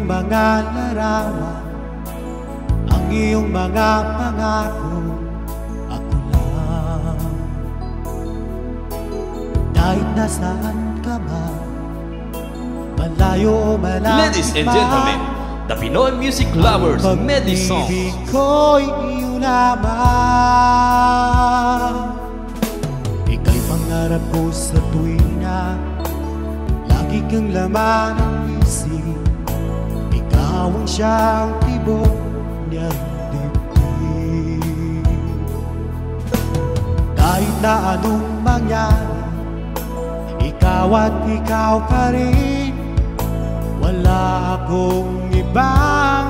mga larawan, ang iyong mga pangako, ako lang. Kahit nasaan ka man, malayo o malapit. Ladies and gentlemen, the Pinoy music lovers medley song. Pag-ibig ko'y iyo lamang. Ika'y pangarap ko sa tuwina, lagi kang laman ng isip. Ikaw ang siyang tibok niyang dibdib. Kahit na anong mangyari, ikaw at ikaw pa rin. Wala akong ibang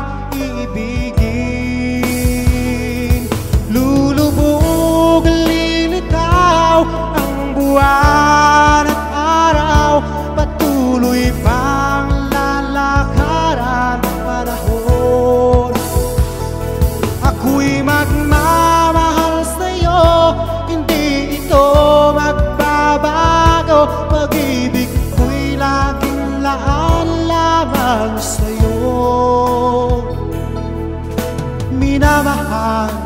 iibigin. Lulubog, lilitaw ang buwan at araw, patuloy pang lalakaran panahon. Ako'y magmamahal sa'yo, hindi ito magbabago. Pag-ibig ko'y laging laan lamang sa'yo. Minamahal,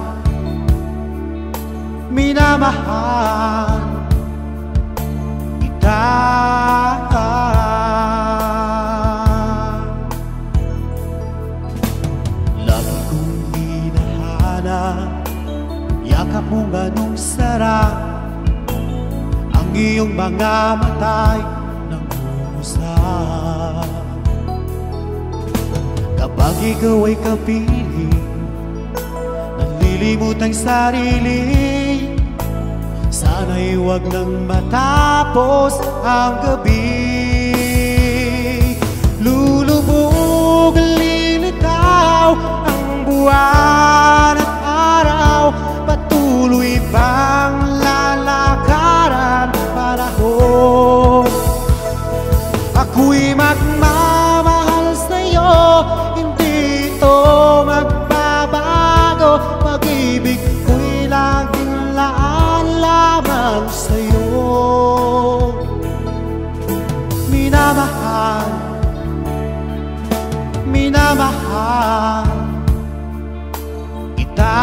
minamahal kita. Lagi kong hinahanap, yakap mo ganong sarap, ang iyong mga mata'y nangungusap. Kapag ikaw ay kapiling, nalilimot ang sarili, sana'y huwag nang matapos ang gabi. Lulubog, lilitaw ang buwan at araw, patuloy pang lalakaran panahon. Ako'y magmamahal sa'yo, hindi ito magbabago. Pag-ibig ko'y laging laan lamang sa'yo. Minamahal, minamahal kita.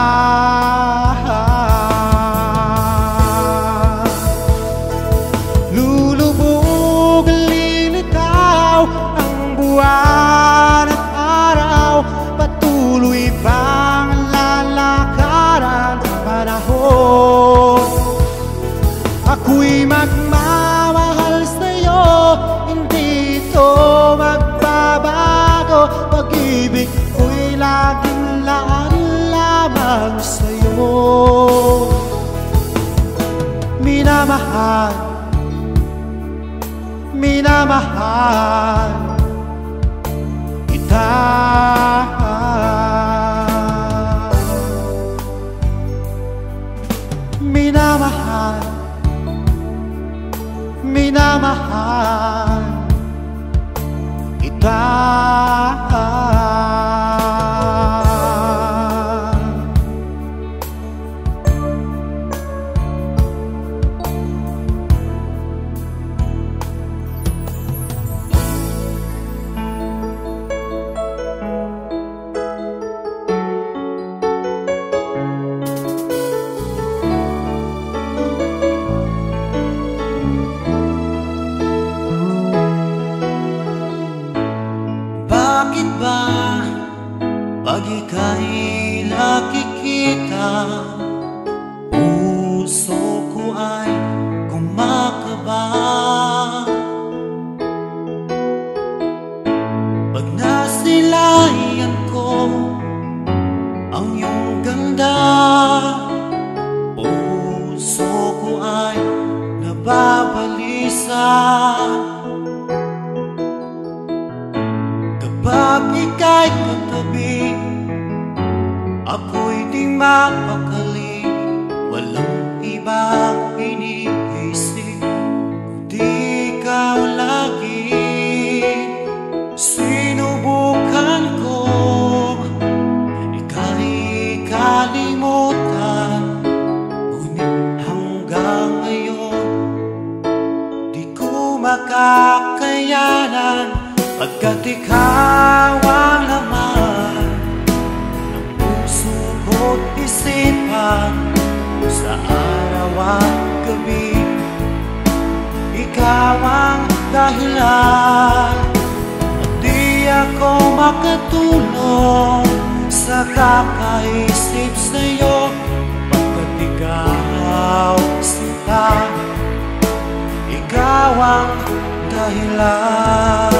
Lulubog, lilitaw ang buwan at araw, patuloy pang lalakaran panahon. Ako'y magmamahal sa'yo, hindi ito magbabago. Pag-ibig ko'y laging laan lamang sa'yo. Minamahal, minamahal kita. Minamahal, minamahal kita. Bakit ba pag ika'y nakikita, puso ko ay kumakaba? Pag nasilayan ko ang iyong ganda, puso ko ay nababalisa. Kapag ika'y katabi, ako'y di mapakali. Walang ibang iniisip, kundi ikaw lagi. Sinubukan ko ika'y kalimutan, ngunit hanggang ngayon di ko makakayanan. Pagkat ikaw ang laman ng puso ko't isipan, sa araw at gabi ikaw ang dahilan. At di ako makatulog sa kakaisip sa'yo, pagkat ikaw sinta, ikaw ang dahilan.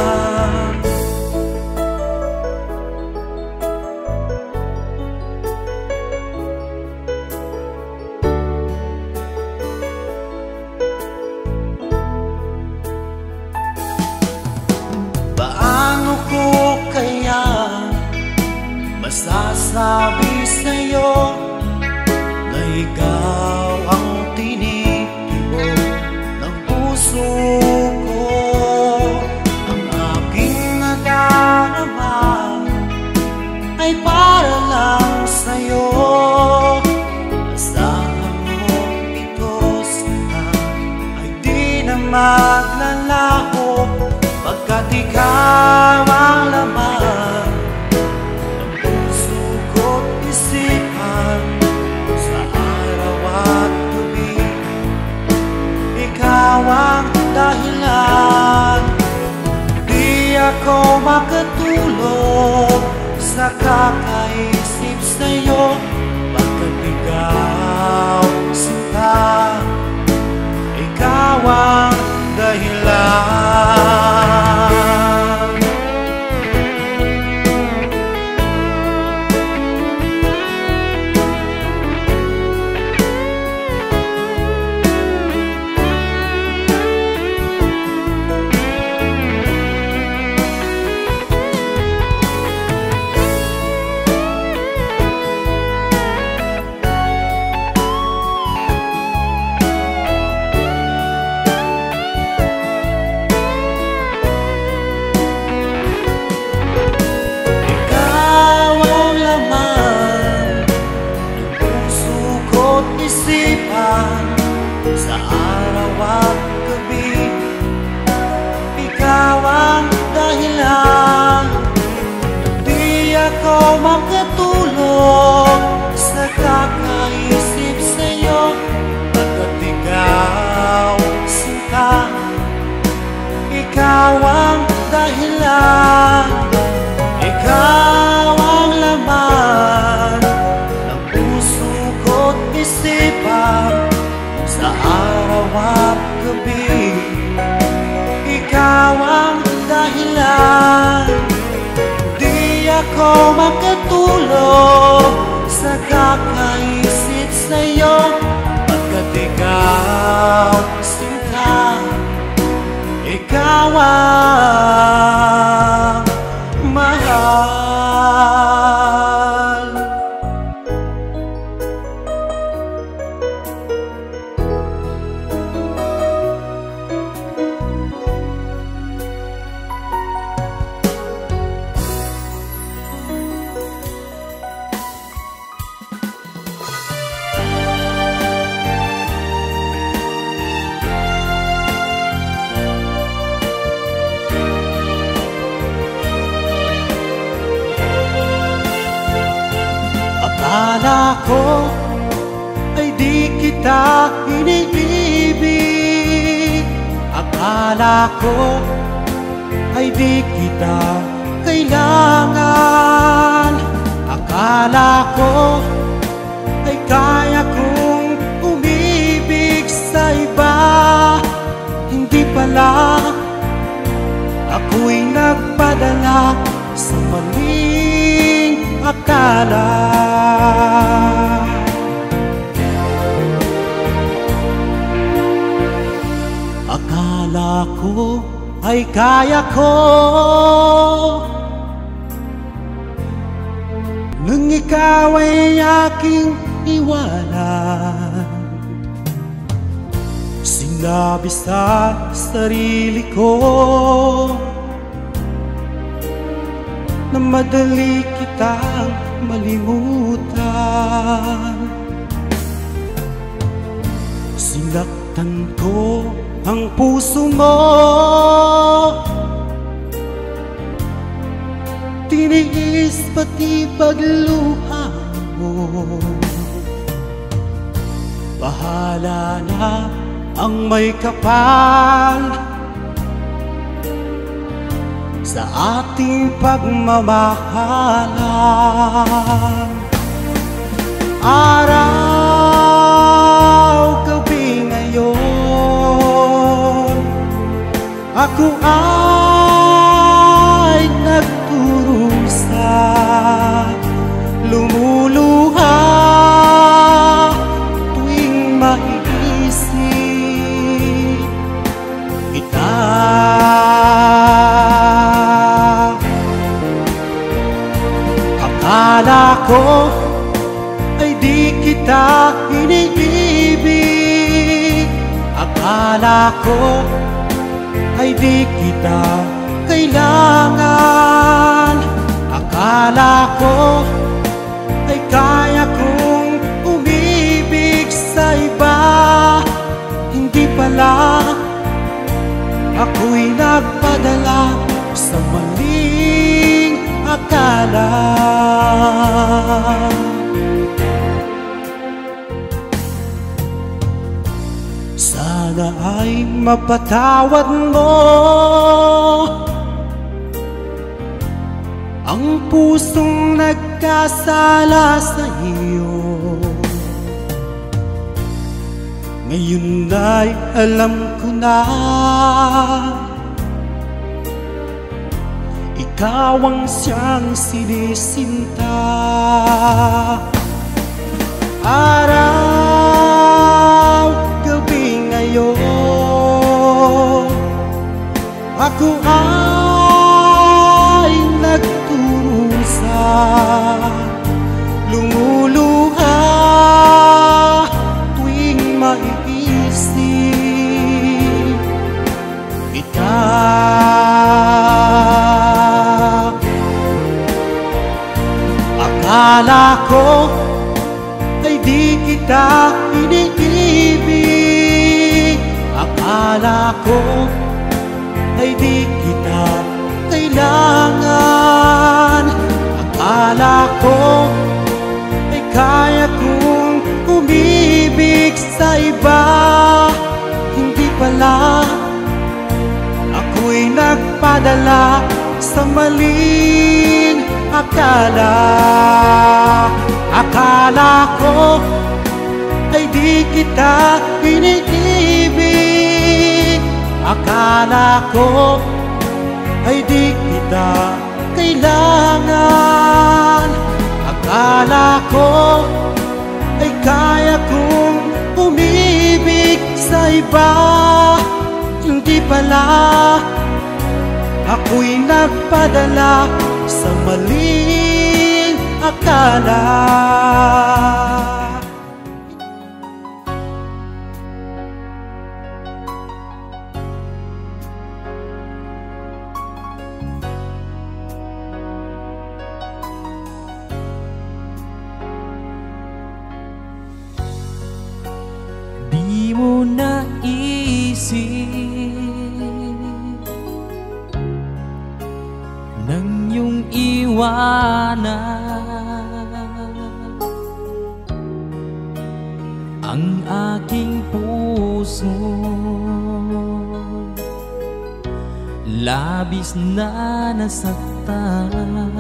Paano ko kaya masasabi sa'yo na ikaw ang tinitibok ng puso ko? Ang aking nadarama ay para lang sa'yo. Asahan mo ito sana ay di na maglalaho, pagkat ikaw ang laman ng puso ko't isipan, sa araw at gabi ikaw ang dahilan. Di ako makatulog sa kakaisip sa'yo, pagkat ikaw sinta, ikaw ang dahilan. Sa araw at gabi ikaw ang dahilan. Di ako makatulog sa kakaisip sa'yo, pagkat ikaw sinta, ikaw ang dahilan. Ikaw ang laman ng puso ko't isipan, sa araw at gabi ikaw ang dahilan. Di ako makatulog sa kakaisip sa'yo, pagkat ikaw sinta, ikaw ang mahal. Akala ko ay di kita iniibig, akala ko ay di kita kailangan, akala ko ay kaya kong umibig sa iba. Hindi pala, ako'y nagpadala sa maling akala. Akala ko ay kaya ko, nang ikaw ay aking iwanan. Sinabi sa sarili ko na madali kitang malimutan. Sinaktan ko ang puso mo tiniis pati pagluha mo. Bahala na ang may kapal sa ating pagmamahalan. Araw, gabi ngayon, ako ay nagturusa, lumuluha tuwing maiisip kita. Akala ko ay di kita iniibig, akala ko ay di kita kailangan, akala ko ay kaya kong umibig sa iba. Hindi pala, ako'y nagpadala sa maling akala. Sana ay mapatawad mo ang pusong nagkasala sa iyo. Ngayon ay alam ko na ikaw ang siyang sinisinta. Araw, gabi ngayon, ako ay nagturusa, lumuluha tuwing maiisip kita. Akala ko ay di kita iniibig, akala ko ay di kita kailangan, akala ko ay kaya kong umibig sa iba. Hindi pala, ako'y nagpadala sa maling akala. Akala ko ay di kita iniibig, akala ko ay di kita kailangan, akala ko ay kaya kong umibig sa iba. Hindi pala, ako'y nagpadala sa maling akala. Di mo naisip nang iyong iwanan ang aking puso, labis na nasaktan.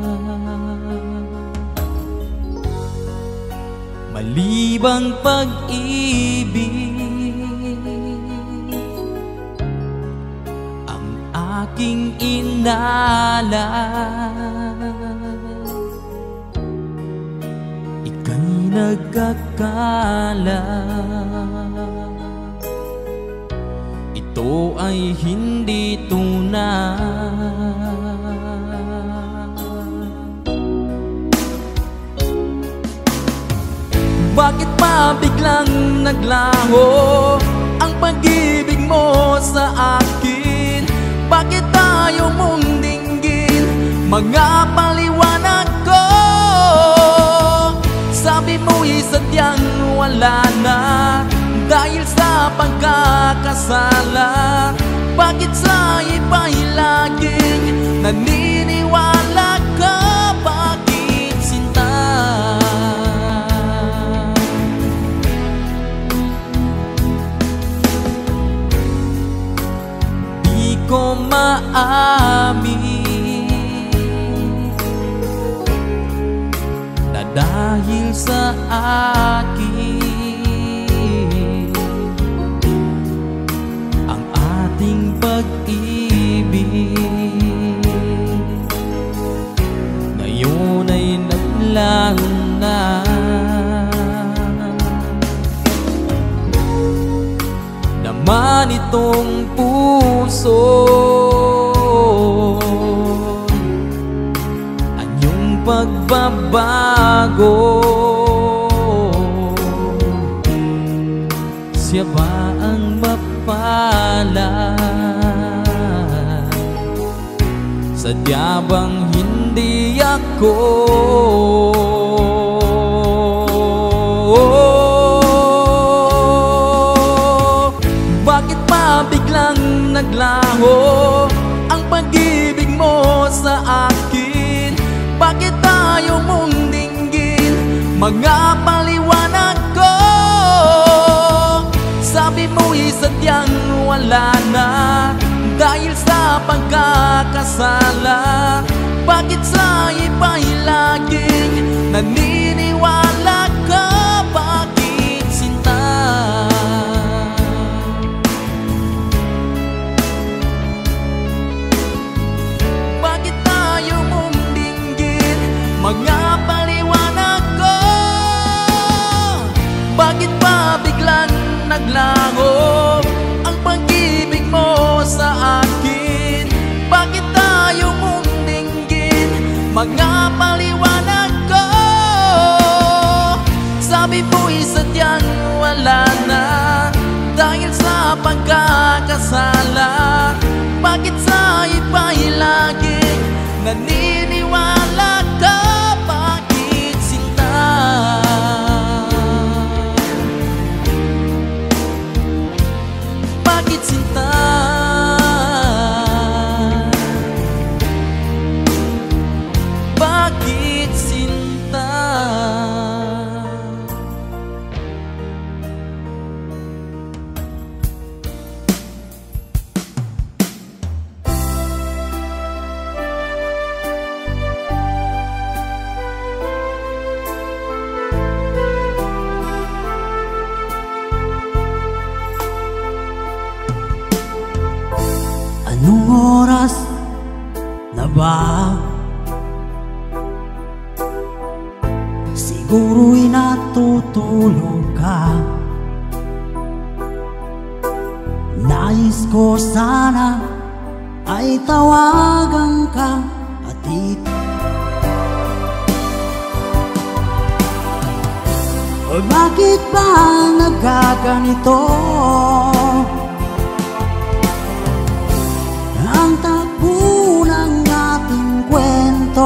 Malibang pag-ibig ang aking inalan, ika'y nagkakala ito ay hindi tunay. Bakit pa biglang naglaho ang pag-ibig mo sa akin? Bakit tayo mong dinggin mga paliwanag ko? Sabi mo'y sadyang wala na dahil sa pagkakasala. Bakit sa iba'y laging naniniwala dahil sa akin ang ating pag-ibig. Ngayon ay naglaho na. Naman itong puso anyong pagbabago. Siya ba ang mapalad? Sadya bang hindi ako? Bakit pa biglang naglaho ang pag-ibig mo sa akin? Bakit tayo mong dinggin mga paliwanag ko? Sabi mo'y sadyang wala na dahil sa pagkakasala. Bakit sa iba'y laging naniniwala ka? Bakit sinta? Bakit tayo mong dinggin mga paliwanag ko? Bakit pa biglang naglaho ang pag-ibig mo sa akin? Bakit tayo mong dinggin mga paliwanag ko? Sabi mo'y sadyang wala na dahil sa pagkakasala. Bakit sa iba'y laging naniniwala ka? Bakit sinta? Bakit sinta? Bakit sinta? Anong oras na ba? Siguro'y natutulog ka. Nais ko sana ay tawagan ka at bakit ba nagkaganito? Ang takbo ng ating kwento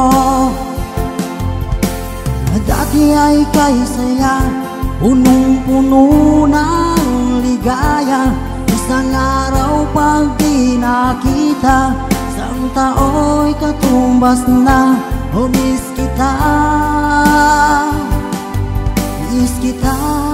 na dati ay kay saya, punong-puno ng ligaya. Isang araw pag di nakita, isang tao'y katumbas na. O miss kita, miss kita.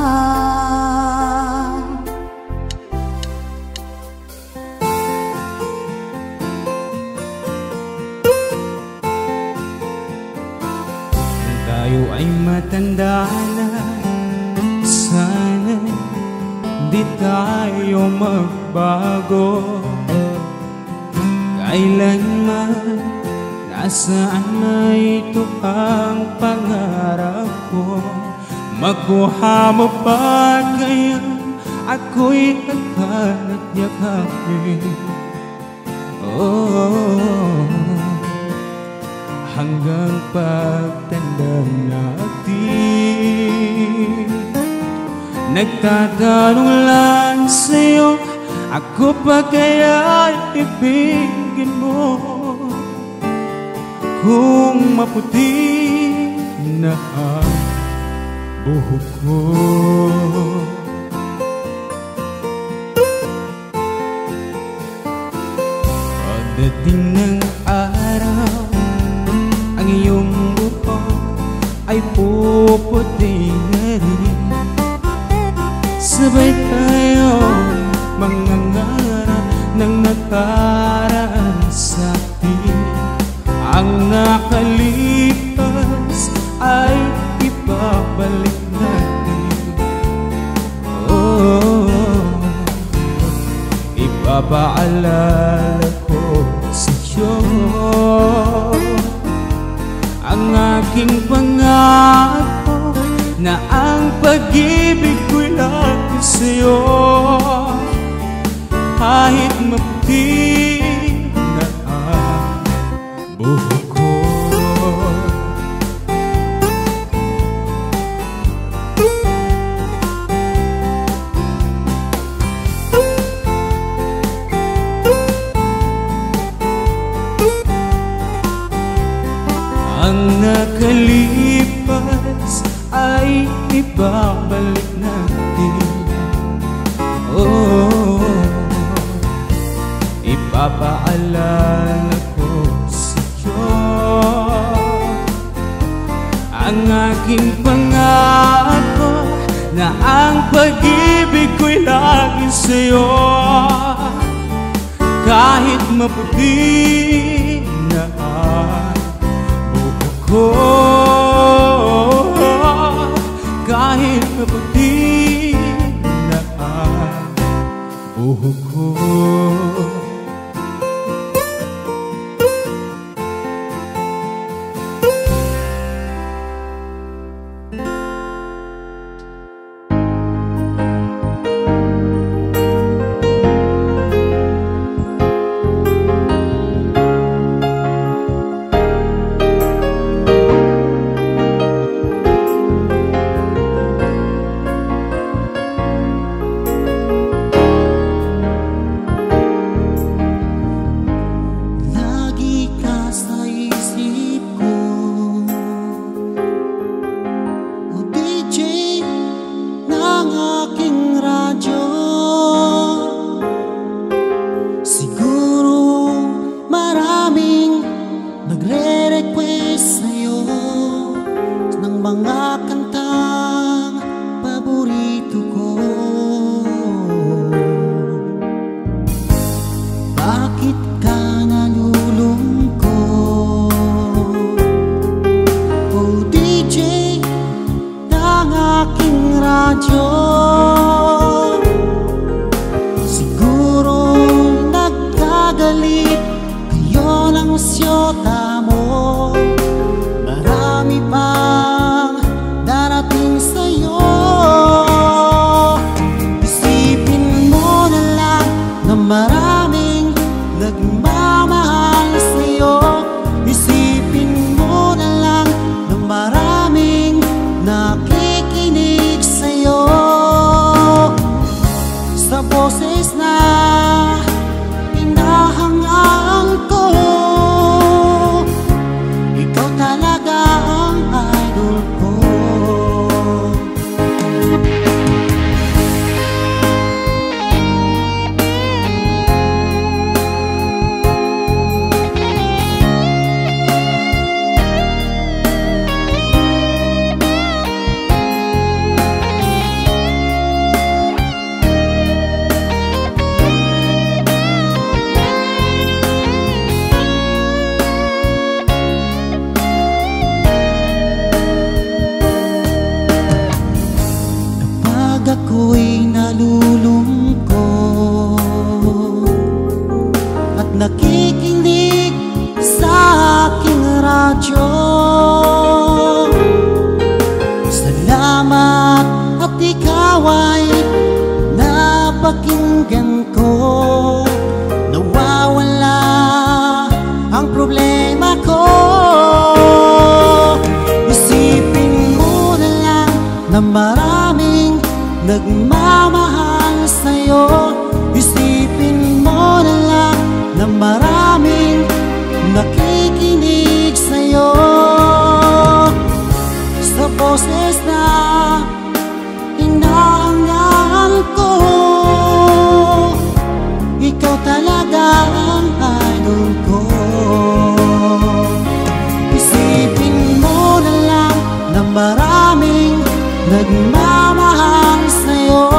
Tayo ay matanda na, sana di tayo magbago. Kailanman, nasaan na ito ang pangarap ko? Makuha mo ba kaya ako'y naghanap yakapin? Oh, hanggang pagtanda natin, nagtatanong lang sa'yo, ako pa kaya ibigin mo? Kung maputi na ang buhok ko, pagdating ng araw, ang iyong buhok ay puputi na rin. Sabay tayo mangangarap ng nakaraan sa atin. Ang nakalipas ay iba Ipapaalala ko sa'yo ang aking pangako na ang pag-ibig ko'y lagi sa'yo, kahit maputi na ang buhok ko. Ang nakalipas ay ibabalik natin. Oh, ipapaalala ko sa'yo ang aking pangako na ang pag-ibig ko'y lagi sa'yo, kahit maputi na ang kahit maputi na ang buhok ko. Nagre-request sa'yo ng mga kantang paborito ko. Bakit ka nalulungkot? Oh DJ ng aking radyo, siguro nagkagalit kayo ng syota mo. Marami pang darating sa'yo. Isipin mo na lang na maraming nagmamahal sa'yo. Isipin mo na lang na maraming nakikinig sa'yo. Sa boses na hinahangaan ko, ikaw talaga ang idol ko. Ako'y nalulungkot at nakikinig sa aking radyo, salamat at ikaw ay napakinggan ko. Nawawala ang problema ko. Isipin mo na lang na maraming nagmamahal sa'yo. Isipin mo na lang na maraming nakikinig sa'yo. Sa boses na hinahangaan ko, ikaw talaga ang idol ko. Isipin mo na lang na maraming nagmamahal sa'yo.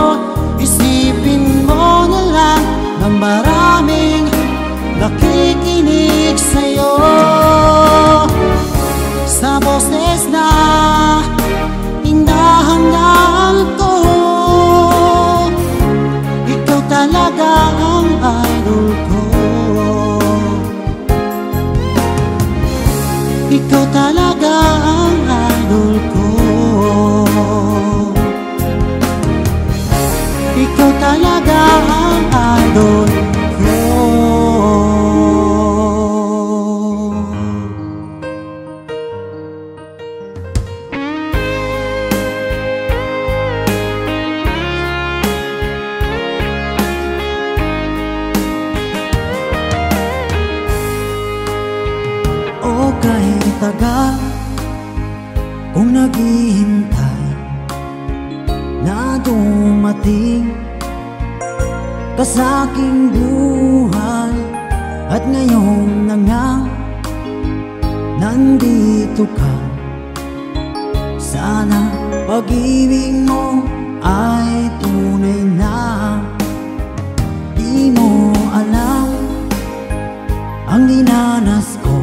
ikaw talaga ang idol ko. Ikaw talaga ang idol ko. O kahit tagal kung naghihintay na dumating ka sa aking buhay, at ngayon na nga nandito ka. Sana pag-ibig mo ay tunay na. Di mo alam ang dinanas ko.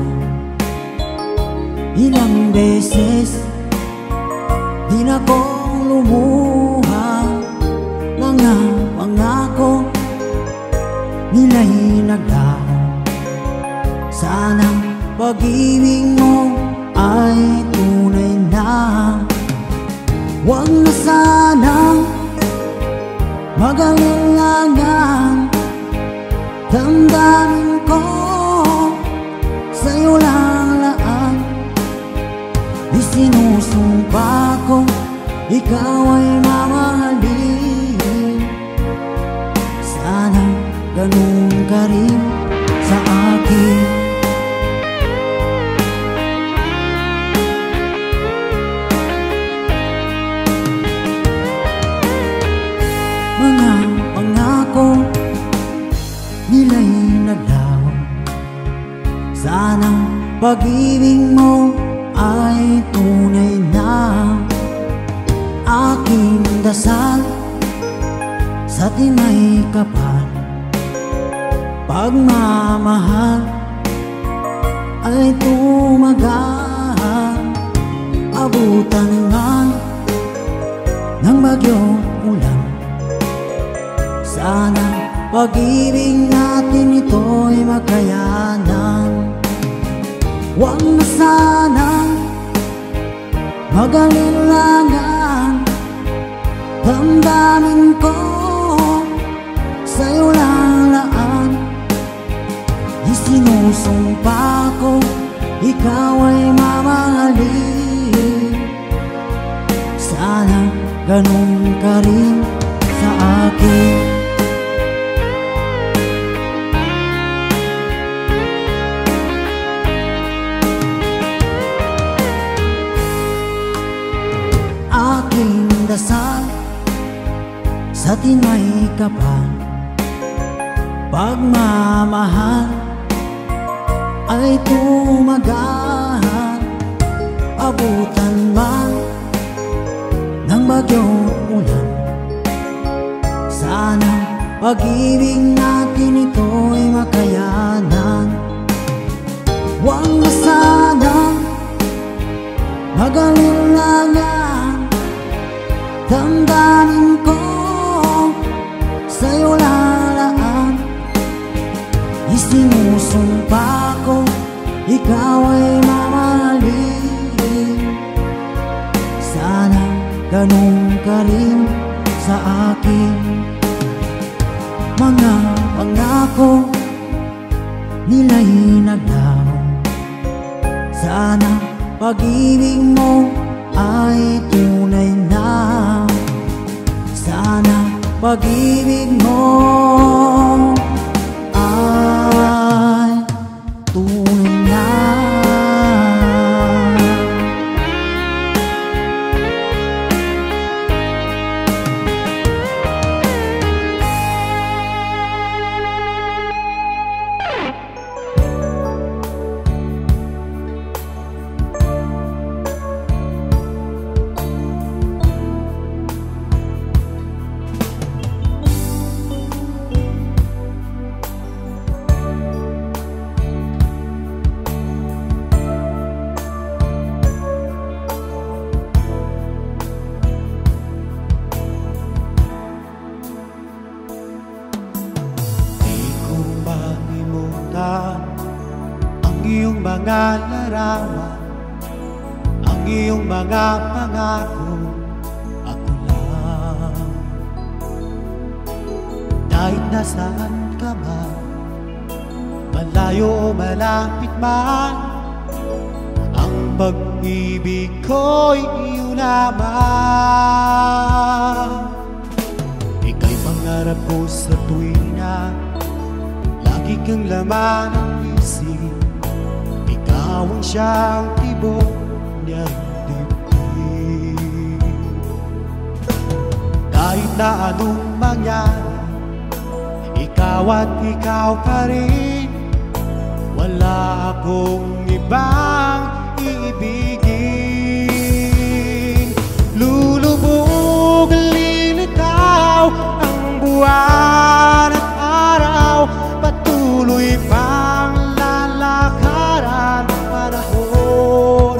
Ilang beses di na ko lumuha. Mga pangako nila'y naglaho. Sana pag-ibig mo ay tunay na. Huwag na sanang mag-alinlangan. Damdamin ko sa'yo lang laan. Isinusumpa ko ikaw ay mamahalin. Sana ganun ka rin sa akin. Mga pangako nila'y naglaho. Sana pag-ibig mo ay tunay na. Aking dasal sa tinay kapal, pagmamahal ay tumagal. Abutan man ng bagyong ulan. Sana pag-ibig natin ito'y makayanan. Huwag na sanang mag-alinlangan. Damdamin ko sa'yo lang laan. Isinusumpa ko ikaw ay mamahalin. Sana ganun ka rin sa akin. Aking dasal sa tinay kapal, pagmamahal ay tumagal. Abutan man ng bagyong ulan. Sana pag-ibig natin ito'y makayanan. Huwag na sanang mag-alinlangan. Damdamin ko sa'yo lalaan. Isinusumpa ko ikaw ay mamahalin. Sana ganun ka rin sa akin. Mga pangako nila'y naglaho. Sana pag-ibig mo ay tunay na. Sana pag-ibig mo ay tunay na. mga larawan, ang iyong mga pangako, ako lang. Kahit nasaan ka man, malayo o malapit man, ang pag-ibig ko'y iyo lamang. Ika'y pangarap ko sa tuwina, lagi kang laman ng isip. Ikaw ang siyang tibok niyang dibdib. Kahit na anong mangyari, ikaw at ikaw pa rin. Wala akong ibang iibigin. Lulubog, lilitaw ang buwan at araw, patuloy pang lalakaran panahon.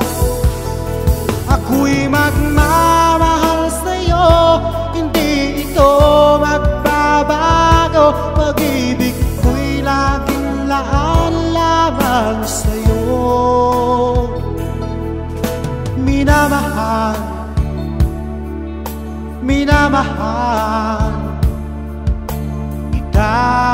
Ako'y magmamahal sa'yo, hindi ito magbabago. Pag-ibig ko'y laging laan lamang sa'yo. Minamahal, minamahal kita.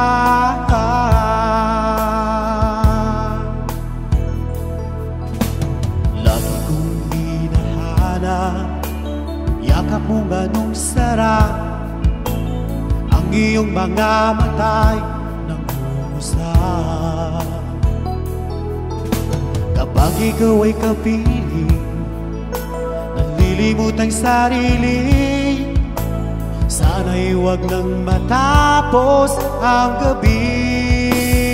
Lagi kong hinahanap, yakap mong anong sarap, ang iyong mga mata'y nangungusap. Kapag ikaw ay kapiling, nalilimot ang sarili, sana'y huwag nang matapos ang gabi.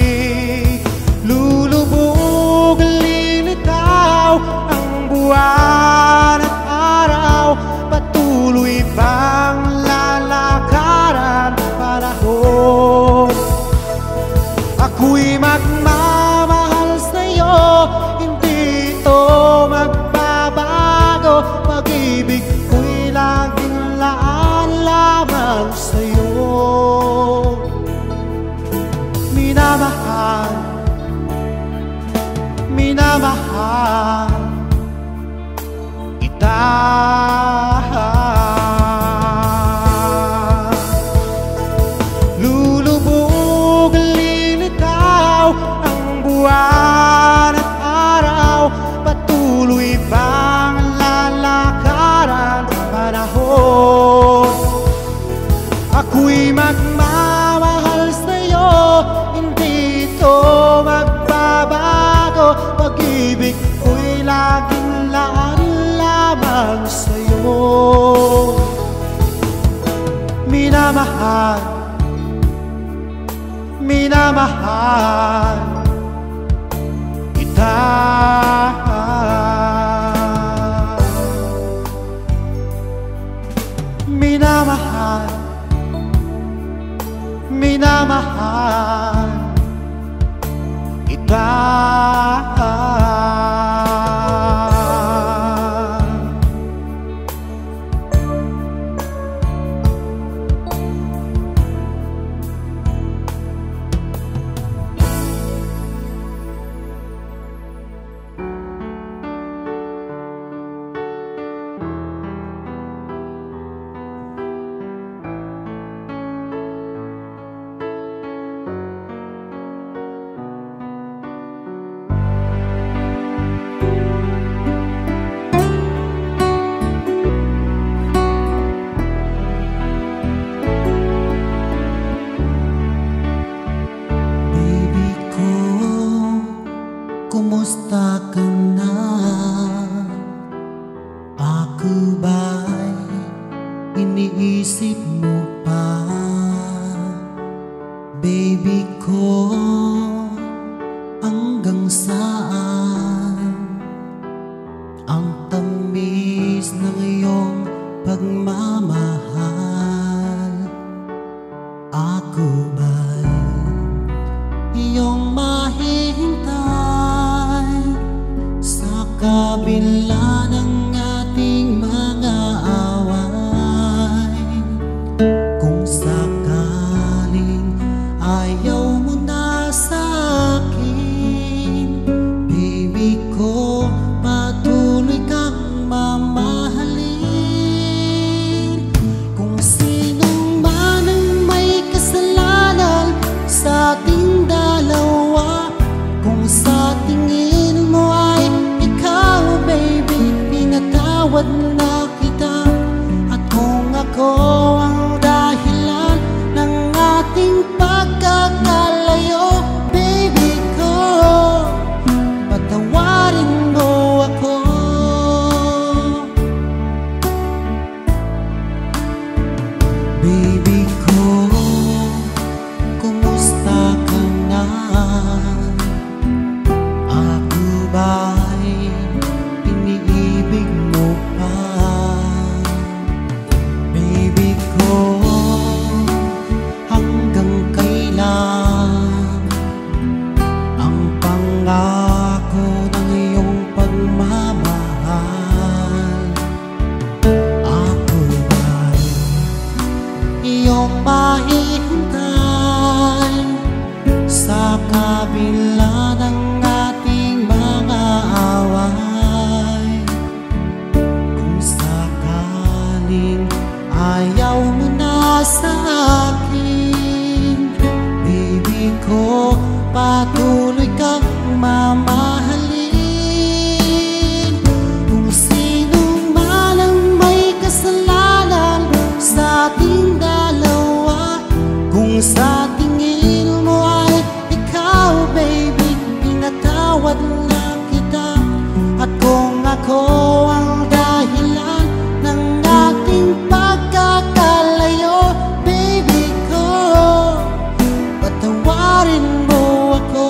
Lulubog, lilitaw ang buwan at araw, patuloy pang lalakaran panahon. Ako'y magmamahal sa'yo, hindi ito magbabago. Pag-ibig ko'y laging laan lamang sa'yo. Minamahal, minamahal kita. Lulubog, lilitaw ang buwan at araw, patuloy pang lalakaran panahon. Ako'y magmamahal sa'yo, hindi ito magbabago. Pag-ibig ko'y laging laan lamang sa'yo. Minamahal, minamahal kita. Minamahal, minamahal kita. Kumusta ka na? Ako ba'y iniisip mo pa? Baby ko, hanggang saan ang tamis ng iyong pagmamahal? Ako ba'y iyong mahihintay sa kabila ng ating mga away? Kung sakaling ayaw mo na sa akin, baby ako ang dahilan ng ating pagkakalayo. Baby ko, patawarin mo ako.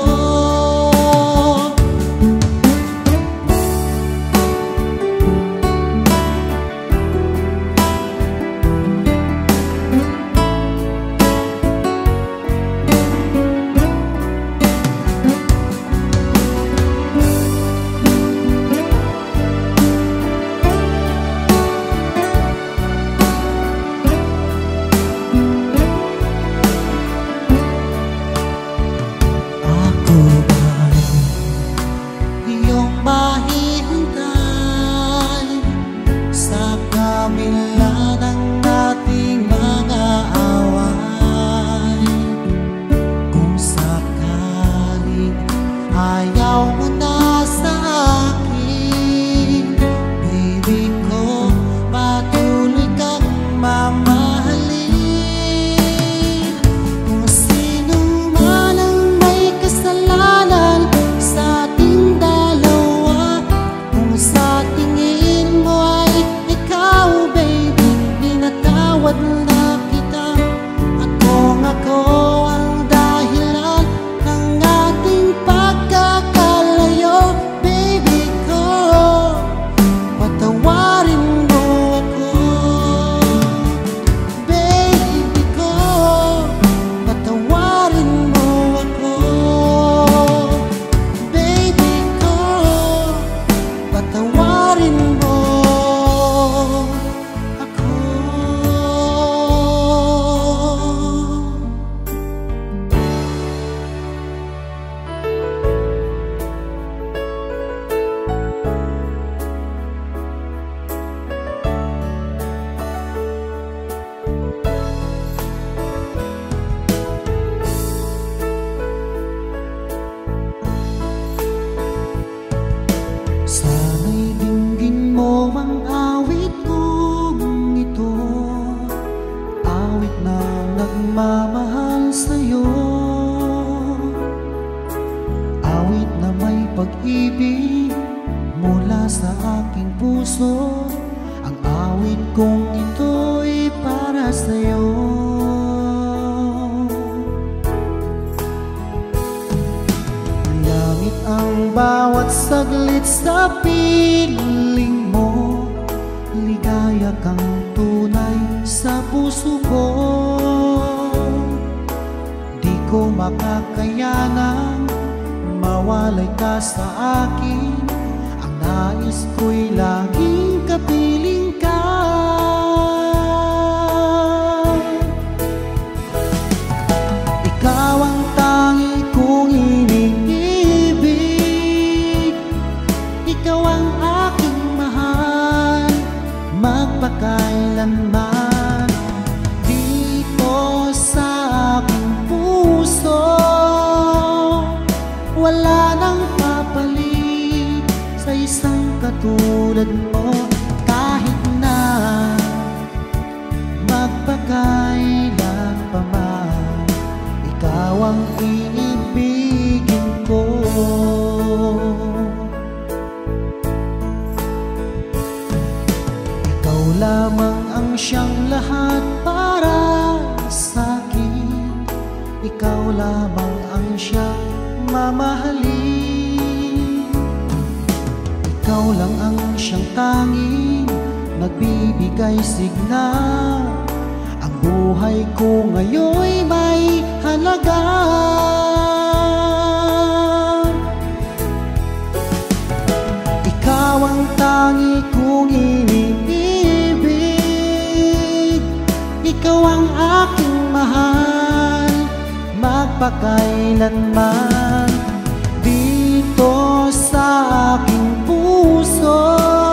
Sana'y dinggin mo ang awit kong ito, awit na nagmamahal sa'yo, awit na may pag-ibig mula sa aking puso. Ang awit kong ito'y para sa'yo. Ang bawat saglit sa piling mo, ligaya kang tunay sa puso ko. Di ko makakayanang mawalay ka sa akin. Ang nais ko'y laging kapiling ka. Ikaw ang tangi kong iniibig, magpakailanman. Dito sa aking puso, wala nang papalit sa isang katulad mo. Kahit na magpakailan pa man, ikaw ang iibigin ko. Lamang ang siyang lahat para sa'kin. Ikaw lamang ang siyang mamahalin. Ikaw lang ang siyang tanging nagbibigay sigla. Ang buhay ko ngayon'y may halaga. Ikaw ang tangi kong iniibig, ikaw ang aking mahal, magpakailanman. Dito sa aking puso,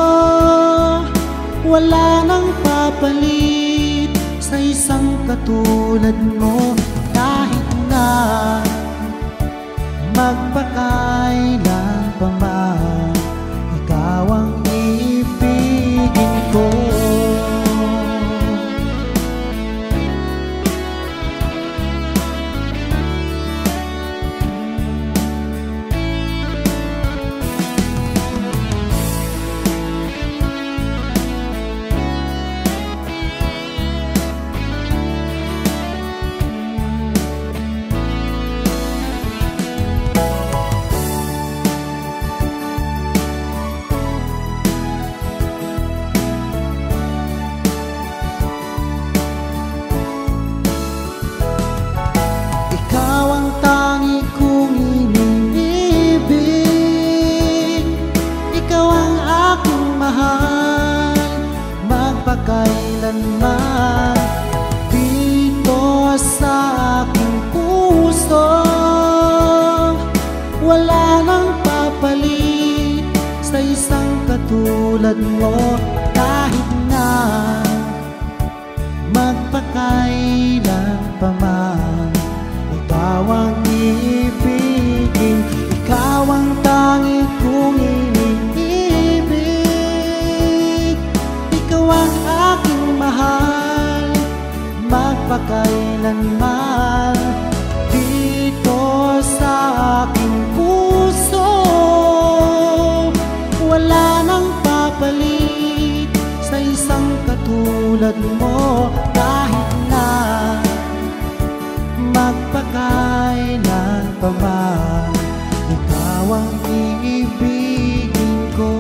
wala nang papalit sa isang katulad mo. Kahit na magpakailan pa man, ikaw ang iibigin ko. magpakailanman dito sa aking puso. Wala nang papalit sa isang katulad mo, kahit na magpakailan pa man. Ikaw ang iibigin, ikaw ang tangi kong iniibig. Ikaw ang aking mahal, magpakailanman dito sa aking puso. Wala nang papalit sa isang katulad mo, kahit na magpakailan pa man. Ikaw ang iibigin ko.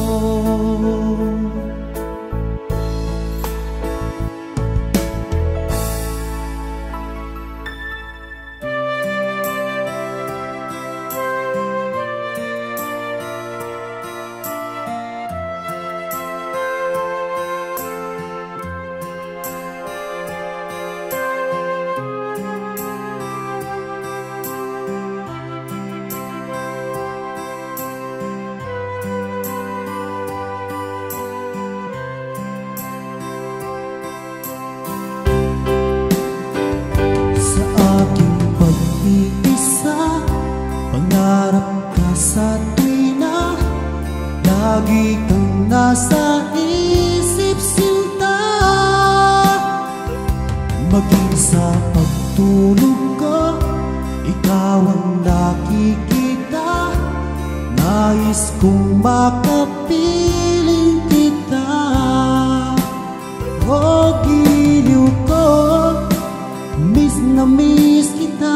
Pangarap ka sa tuwina, lagi kang nasa isip sinta. Maging sa pagtulog ko, ikaw ang nakikita. Nais kong makapiling kita. O giliw ko, miss na miss kita.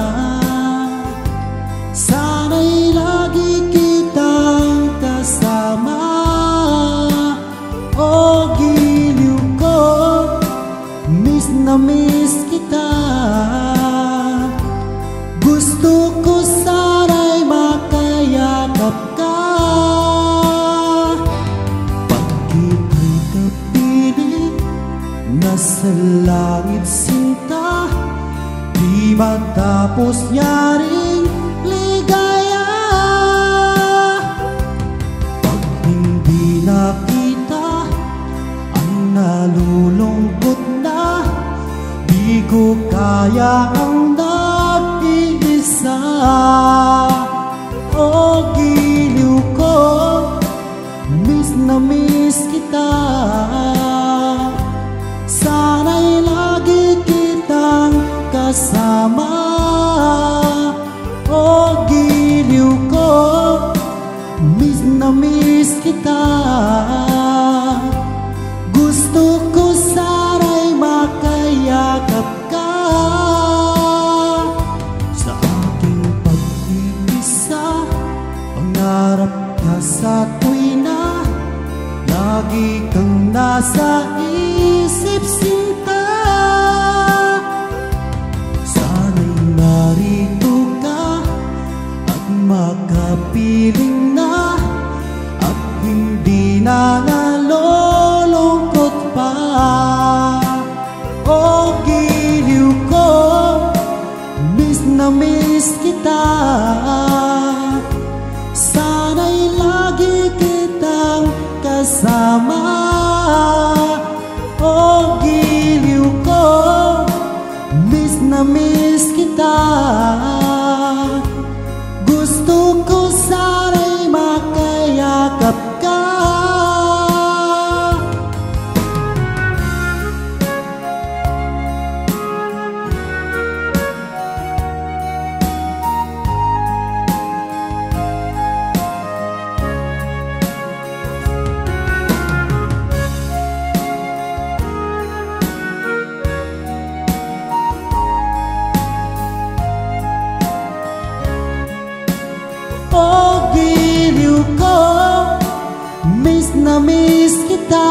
Sana'y lagi kitang kasama. O giliw ko, miss na miss kita. Gusto ko sana'y makayakap ka. Pag kita'y kapiling, nasa langit sinta. Di matapos yaring ligaya. Pag hindi nakita, ang nalulungkot na. Di ko kaya ang nag-iisa. O giliw ko, miss na miss kita. Sana'y lagi kitang kasama. O giliw ko, miss na miss kita. Gusto ko sana'y makayakap ka. Sa aking pag-iisa, pangarap ka sa tuwina. Lagi kang nasa isip sinta. Sana'y narito ka at makapiling na, at hindi na nalulungkot pa. O giliw ko, miss na miss kita. Sana'y lagi kitang kasama. O giliw ko, miss na miss kita. Gusto ko sana'y makayakap ka. O giliw ko, miss na miss kita.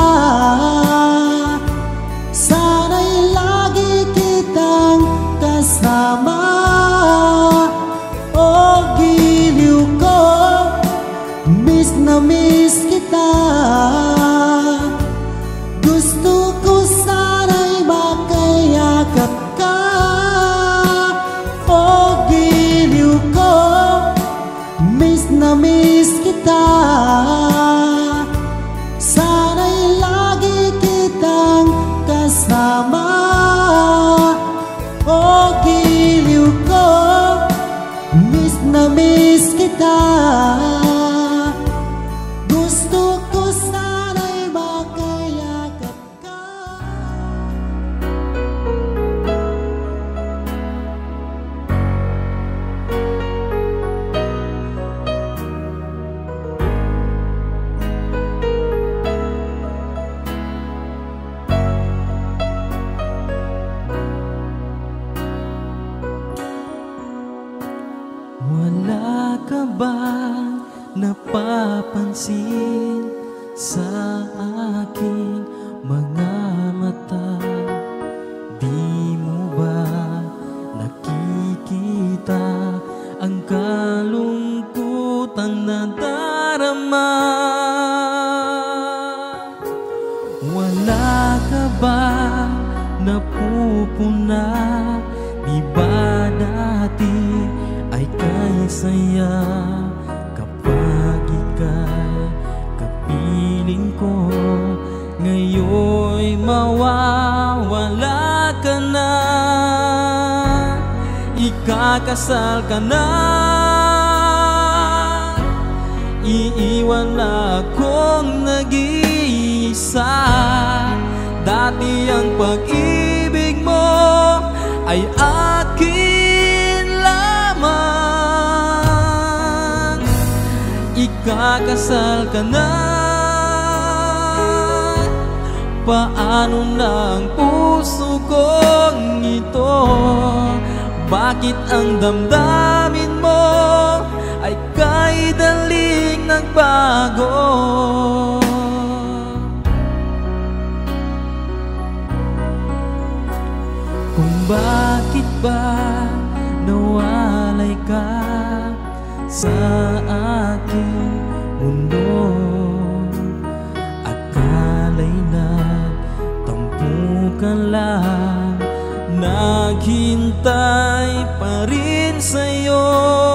Sana'y lagi kitang kasama. O giliw ko, miss na miss kita. Gusto napapansin sa aking mga mata? Di mo ba nakikita ang kalungkutang nadarama? Wala ka ba napupuna? Di ba dati ay kay saya kapag ika'y kapiling ko? Ngayon'y mawawala ka na, ikakasal ka na, iiwan akong nag-iisa. Dati ang pag-ibig mo ay akin lamang, ikakasal ka na. Paano na ang puso kong ito? Bakit ang damdamin mo ay kay daling nagbago? Kung bakit ba nawalay ka sa aking mundo? Akala'y nagtampo ka lang, naghintay pa rin sa'yo.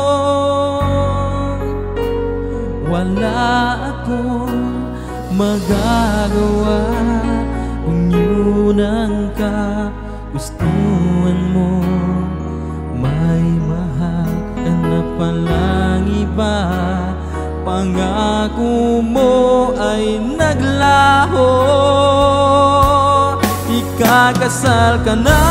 Wala akong magagawa kung yun ang kagustuhan mo. May mahal ka na palang iba, pangako mo ay naglaho. Ikakasal ka na,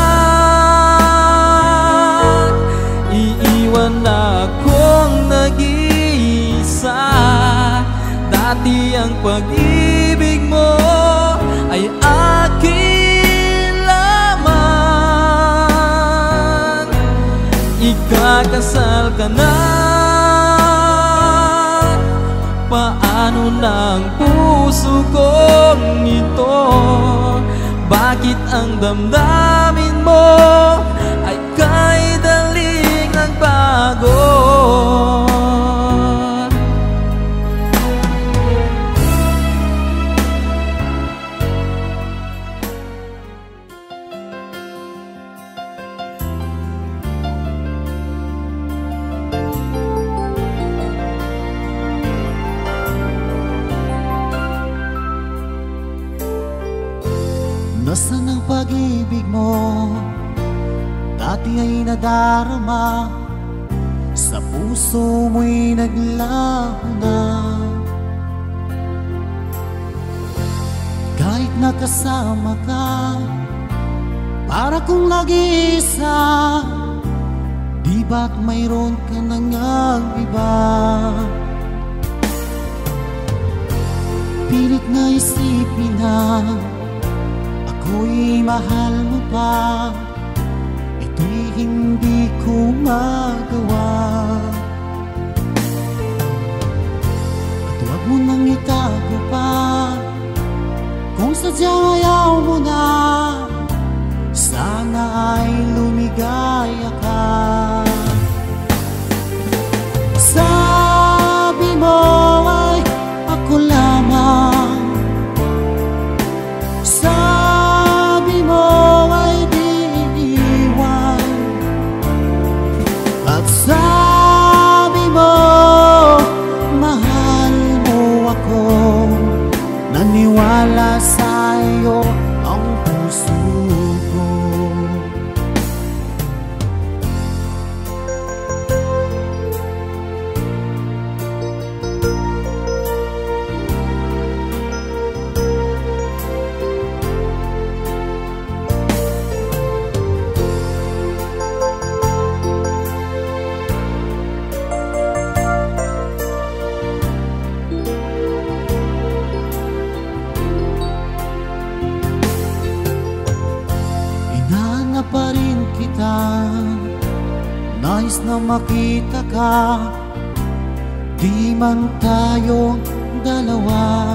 iiwan akong nag-iisa. Dati ang pag-ibig mo ay akin lamang, ikakasal ka na. Paano na ang puso kong ito? Bakit ang damdamin mo ay kay daling nagbago? Nasaan ang pag-ibig mo? Dati ay nadarama, sa puso mo'y naglaho na. Kahit nakasama ka, para kong nag-iisa. Di ba't mayroon ka nang iba? Pilit na isipin na ako'y mahal mo pa, ito'y hindi ko magawa. At huwag mo nang itago pa, kung sadyang ayaw mo na, sana ay lumigaya ka. Sabi mo ay ako lamang, sabi mo ay di iwan, at sabi mo mahal mo ako. Naniwala sa'yo ang puso ko. Pa rin kita, nais na makita ka, di man tayong dalawa.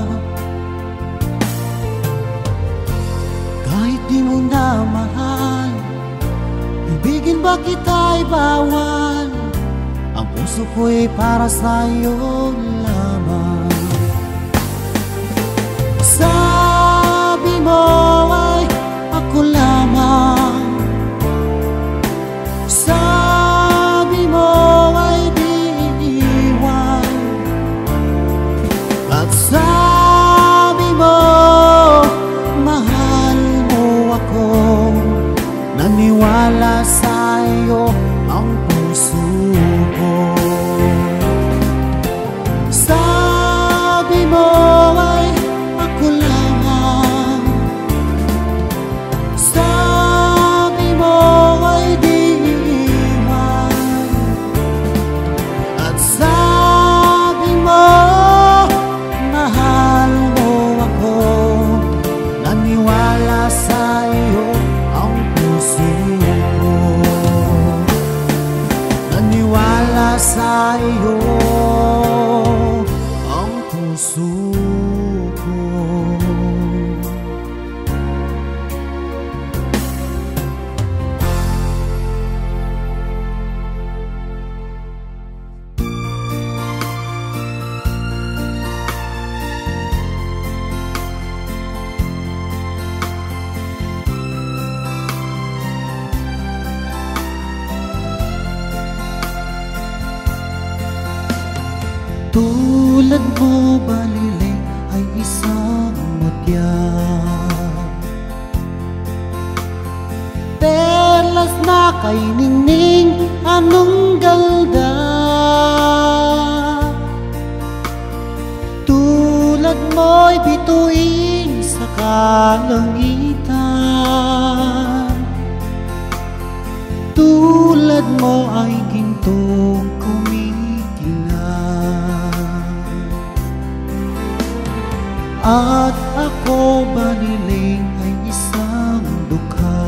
Kahit di mo na mahal, ibigin ba kita'y bawal? Ang puso ko'y para sa'yo lamang. Sabi mo ay ako lamang, sabi mo ay di iiwan, at sabi mo mahal mo ako. Naniwala sa'yo ang puso ko. Sabi mo ay ako lamang, sabi mo ay di iiwan, at sabi mo mahal mo ako. Naniwala sa'yo ang puso ko. Naniwala sa'yo ang puso ko. Tulad mo baliling ay isang mutya, perlas na kay ningning anong galda. Tulad mo'y bituin sa kalangitan, tulad mo ay gintong at ako baliling ay isang dukha.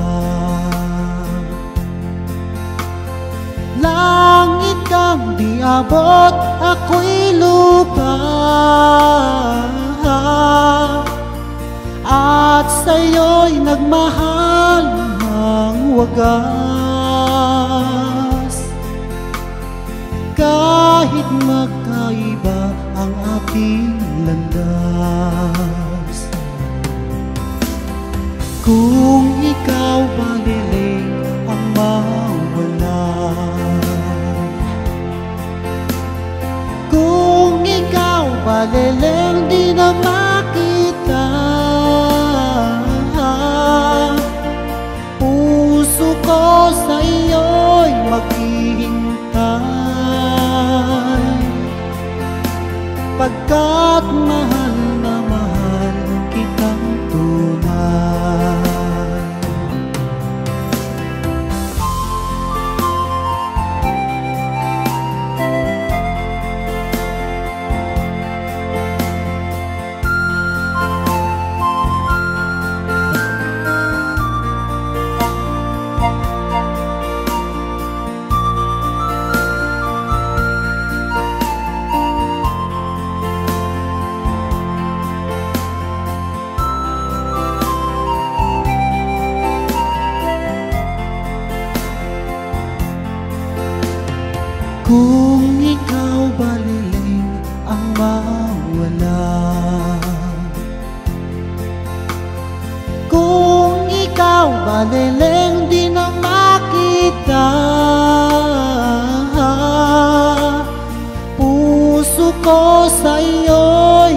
Langit kang di abot, ako'y lupa, at sa'yo'y nagmahal ng wagas. Kahit magkaiba ang ating landas, kung ikaw baliling ang mawala, kung ikaw baliling di na makita, puso ko sa iyo'y maghihintay, pagkat mahal na mahal kitang tunay. Kung ikaw baliling ang mawala, kung ikaw baliling di na makita, puso ko sa iyo'y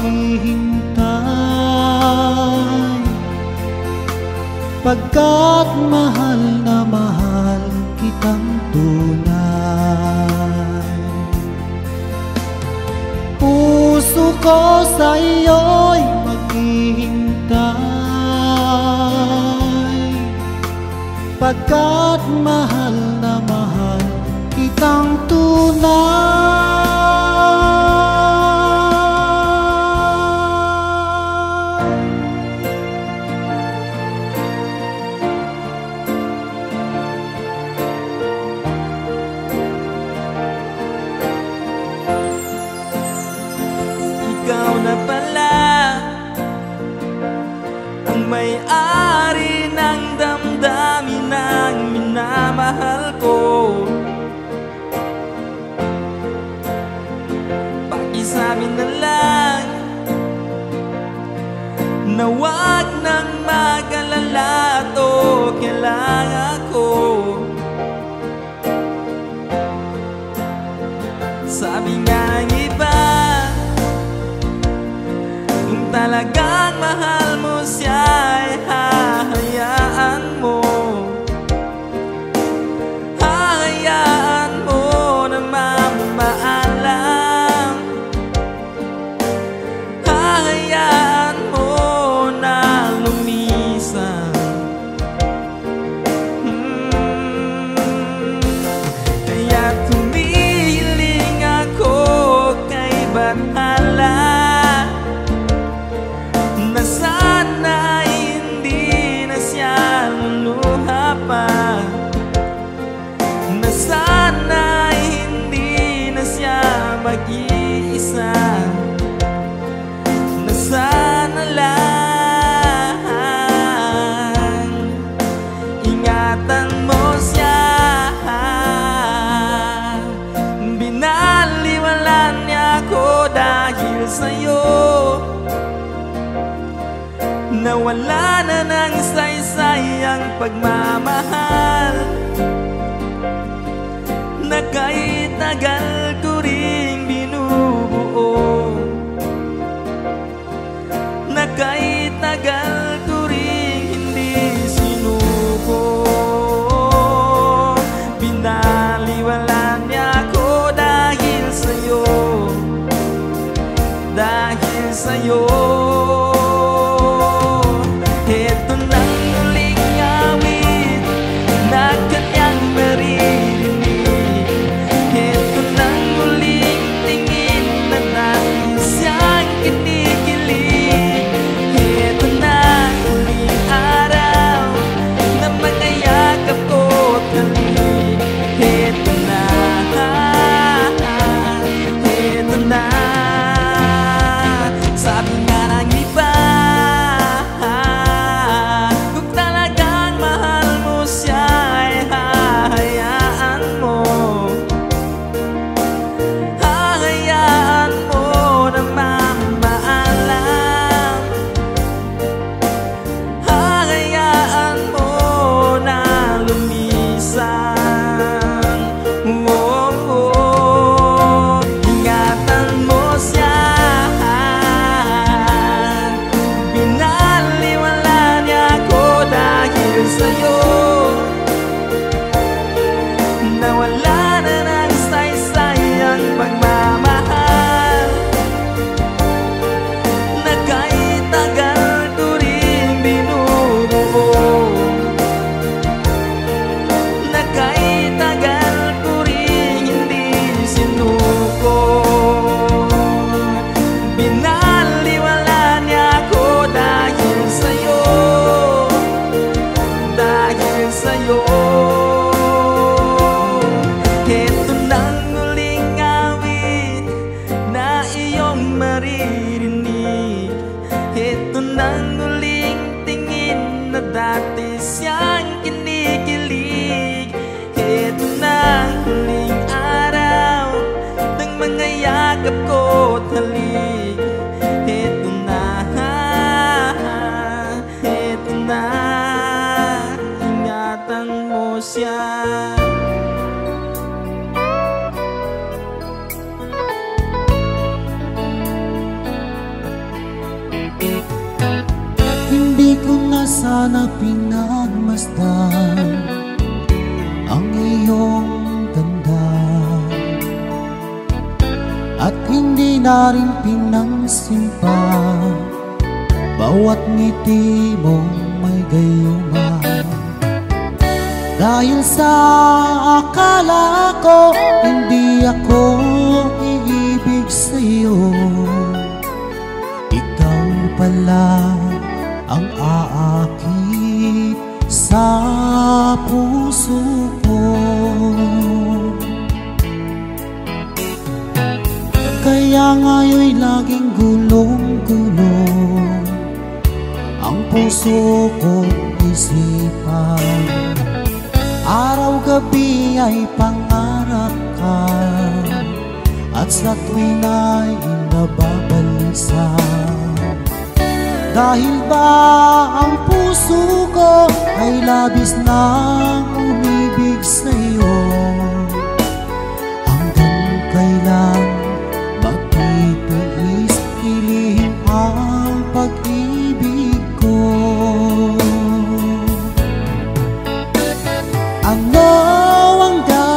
maghihintay, pagkat mahal na mahal kitang tunay. Puso ko sa iyo'y maghihintay, pagkat mahal na mahal kitang tunay. ikaw na pala ang may-ari ng damdamin ng minamahal ko. Pakisabi na lang na wag nang mag-alala to kailangan ko. Sabi nga ng iba, kung talagang mahal mo siya ay hahayaan mo. Hahayaan mo na mamaalam. Hahayaan mo na lumisan. Kaya tumihiling ako kay Bathala na sana hindi na siya luluha pa, na sana hindi na siya mag-iisa, na sana lang ingatan mo siya. Binaliwalan niya ako dahil sa'yo, nawala na ng saysay ang pagmamahal na kahit tagal ko ring binubuo, na kahit tagal ko ring hindi sinuko. Binaliwalan niya ako dahil sa'yo, dahil sa'yo. Ito nang huling awit na kanyang maririnig. Ito nang huling tingin na nais siyang kinikilig. Ito nang huling araw na magayakap ko't halik. Ito na, ito na. Sabi nga ng iba, sa'yo, nawala na ng saysay ang pagmamahal na kahit tagal ko rin binubuo, na kahit tagal ko rin hindi sinuko. Binaliwala niya ako dahil sa'yo, dahil sa'yo. Ito nang huling awit na iyong maririnig. Ito nang huling tingin na dati siyang kinikilig. Ito nang huling araw ng mga yakap ko't halik. Ito na, ito na, ingatan mo siya. Hindi ko na sana pinagmasdan ang iyong ganda, at hindi na rin pinangsimpa bawat ngiti mong may gayuma. Dahil sa akala ko hindi ako iibig sa'yo, ikaw pala ang aakit sa puso ko. Kaya ngayon'y laging gulo puso ko't isipan. Araw-gabi ay pangarap ka, at sa tuwin ay nababalisa. Dahil ba ang puso ko ay labis nang umibig sa'yo? Hanggang kailan magtitiis ilihim ang pag-ibig ko? Ano ang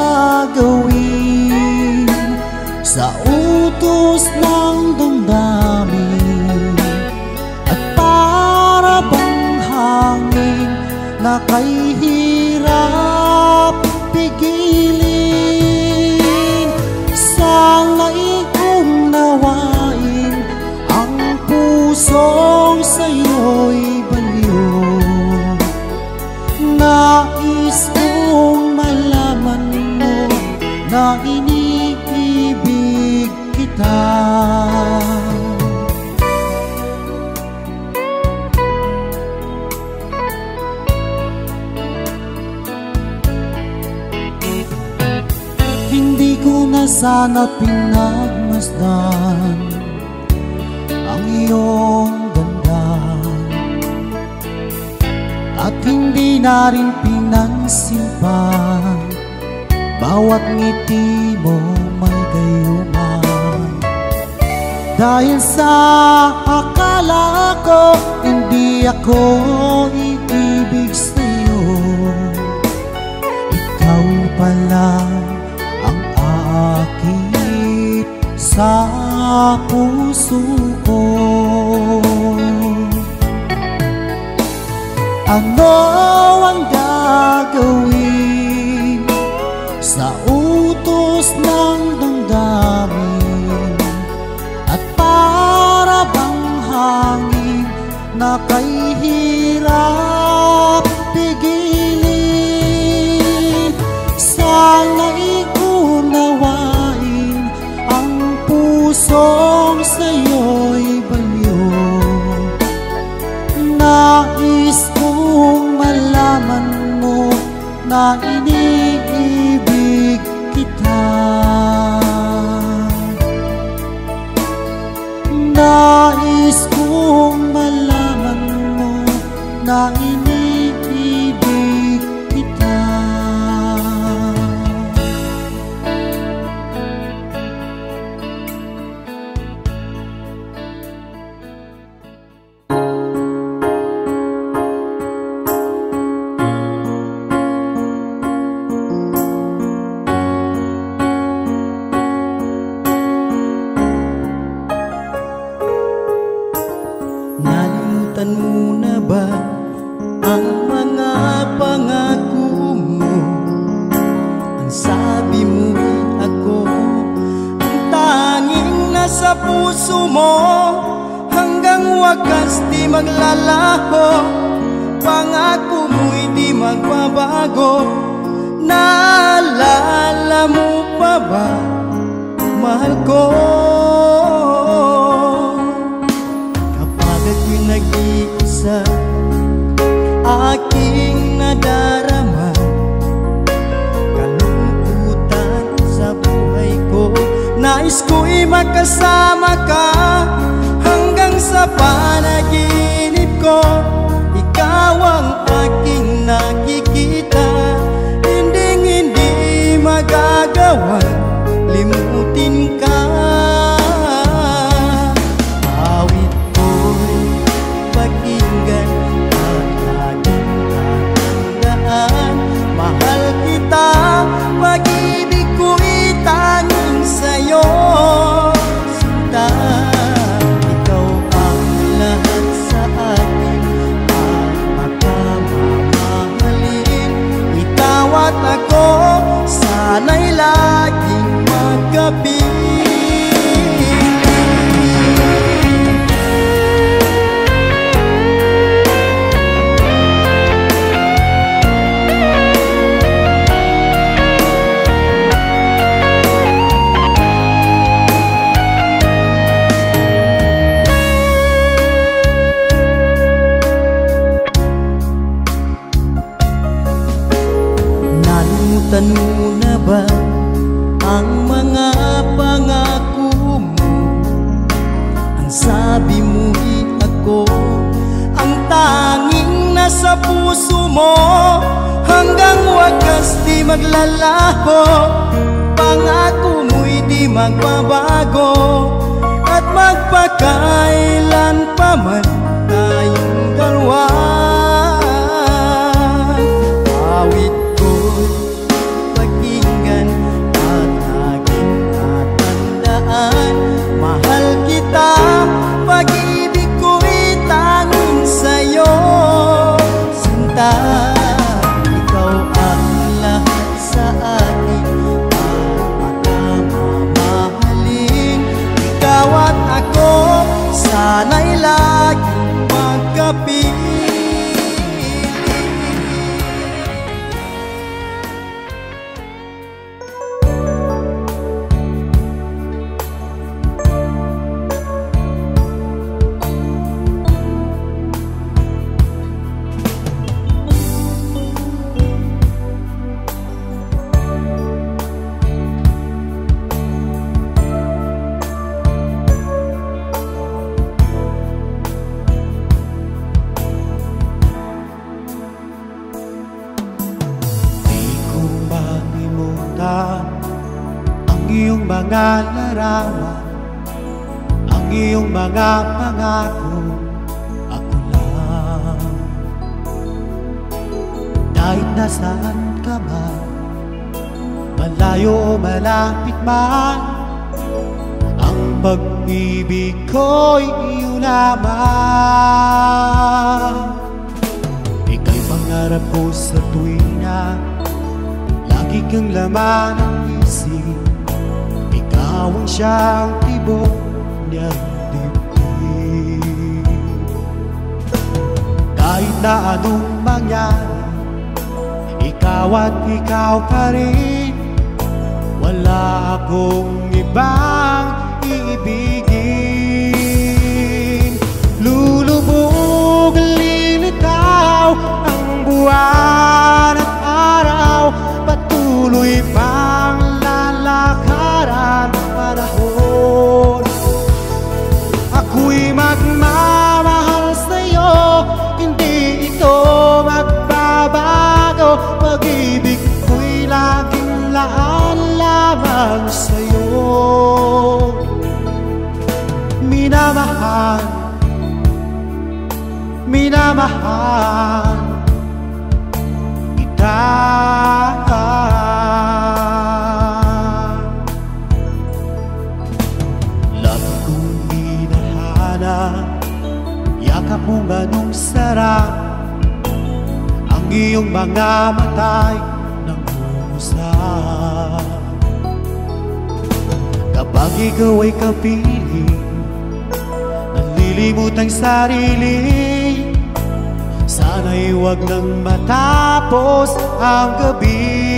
gagawin sa utos ng damdamin? At para bang hangin na kay hirap pigilin? Sana'y unawain ang pusong sa'yo'y baliw. Nais kong malaman mo na iniibig kita. Hindi ko na sana pinagmasdan ang iyong ganda, at hindi na rin pinansin pa bawat ngiti mo may gayuman. Dahil sa akala ko hindi ako iibig sa'yo, ikaw pala ang aakit sa puso ko. Ano ang gagawin sa utos ng damdamin? At para bang hangin na kay hirap pigilin? Sana'y unawain ang pusong sa'yo'y baliw. Nais kong malaman mo na iniibig kita. Nais kong malaman mo na iniibig kita. Nalimutan mo na ba ang mga pangako mo? Ang sabi mo'y ako ang tanging nasa puso mo, hanggang wakas di maglalaho. Pangako mo'y di magbabago. Naalala mo pa ba, mahal ko? Ako'y nag-iisa, aking nadarama kalungkutan sa buhay ko. Nais ko'y makasama ka hanggang sa panaginip ko. Ikaw ang aking nakikita, hindi magagawa limutin ka. Nasaktan mo na ba ang mga pangako mo? Ang sabi mo'y ako ang tanging nasa puso mo, hanggang wakas di maglalaho. Pangako mo'y di magbabago, at magpakailan pa man tayong dalawa. Awit ko'y pakinggan at aking tatandaan. Mahal kita, pag-ibig ko'y tanging sa'yo. Sinta, ikaw ang lahat sa akin, pagmamahalin. Ikaw at ako, sana'y laging magkapiling. Ang iyong mga larawan, ang iyong mga pangako, ako lang. Kahit nasaan ka man, malayo o malapit man, ang pag-ibig ko'y iyo lamang. Ika'y pangarap ko sa tuwina, lagi kang laman ng isip. Ikaw ang siyang tibok niyang dibdib. Kahit na anong mangyari, ikaw at ikaw pa rin. Wala akong ibang iibigin. Lulubog, lilitaw ang buwan at araw, patuloy pang lalakaran panahon. Ako'y magmamahal sa'yo, hindi ito magbabago. Pag-ibig ko'y laging laan lamang sa'yo. Minamahal, minamahal kita. Lagi kong minahana, yakap mong anong sarap, ang iyong mga mata'y nangungusap. Kapag ikaw ay kapiling, nalilimot ang sarili, sana'y huwag nang matapos ang gabi.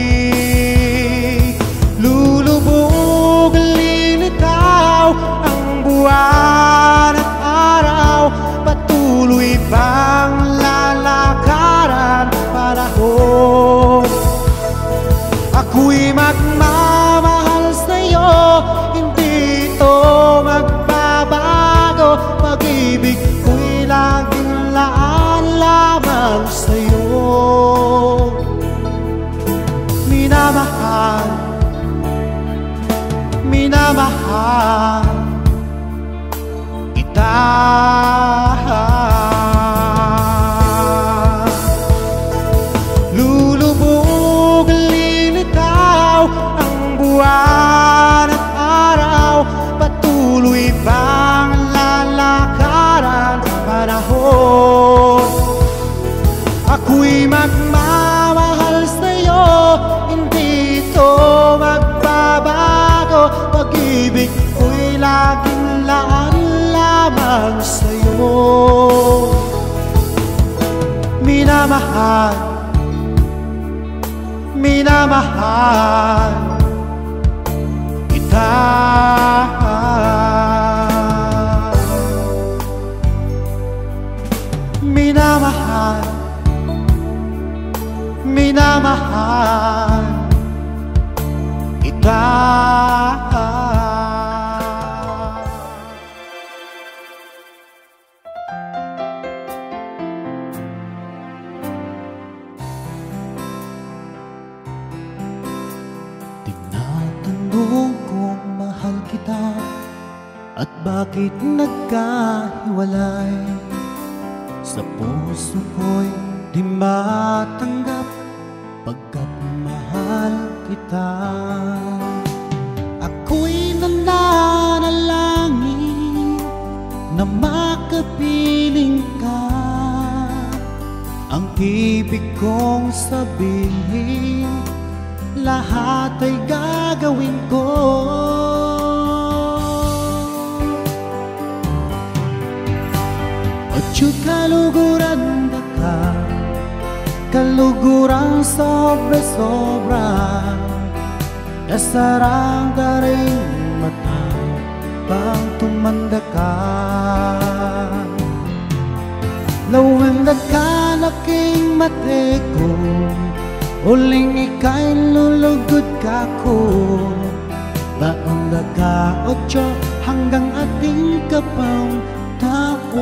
Lulubog, lilitaw ang buwan at araw, patuloy pang lalakaran panahon. Ako'y magmamahal sa'yo, hindi ito magbabago. Pag-ibig ko'y laging laan lamang sa'yo. Minamahal, minamahal kita. Lulubog, lilitaw ang buwan at araw, patuloy pang lalakaran panahon. Ako'y magmamahal sa'yo, hindi ito magbabago. Pag-ibig ko'y laging laan lamang sa'yo. Minamahal, minamahal kita. Minamahal, minamahal kita. Tinatanong kung mahal kita at bakit nagkahiwalay. Sa puso ko'y di matanggap pagkat mahal kita. Ako'y nananalangin na makapiling ka. Ang ibig kong sabihin, lahat ay gagawin ko. At yung kaluguran na ka, kaluguran sobra-sobra, kasarang daring mata pang tumanda ka. Lawanda ka laking mate ko, uling ika'y lulugod ka ko. Baonda ka otso hanggang ating kapang tao.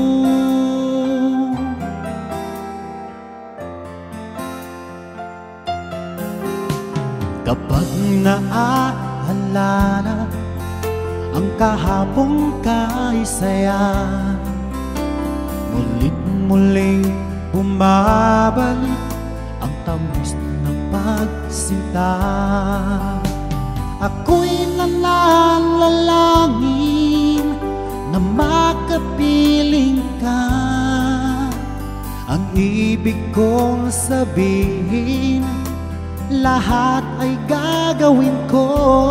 Kapag naaalala ang kahapong kay saya, mulit muling bumabalik ang tamis ng pagsinta. Ako'y nananalangin na makapiling ka. Ang ibig kong sabihin, lahat ay gagawin ko.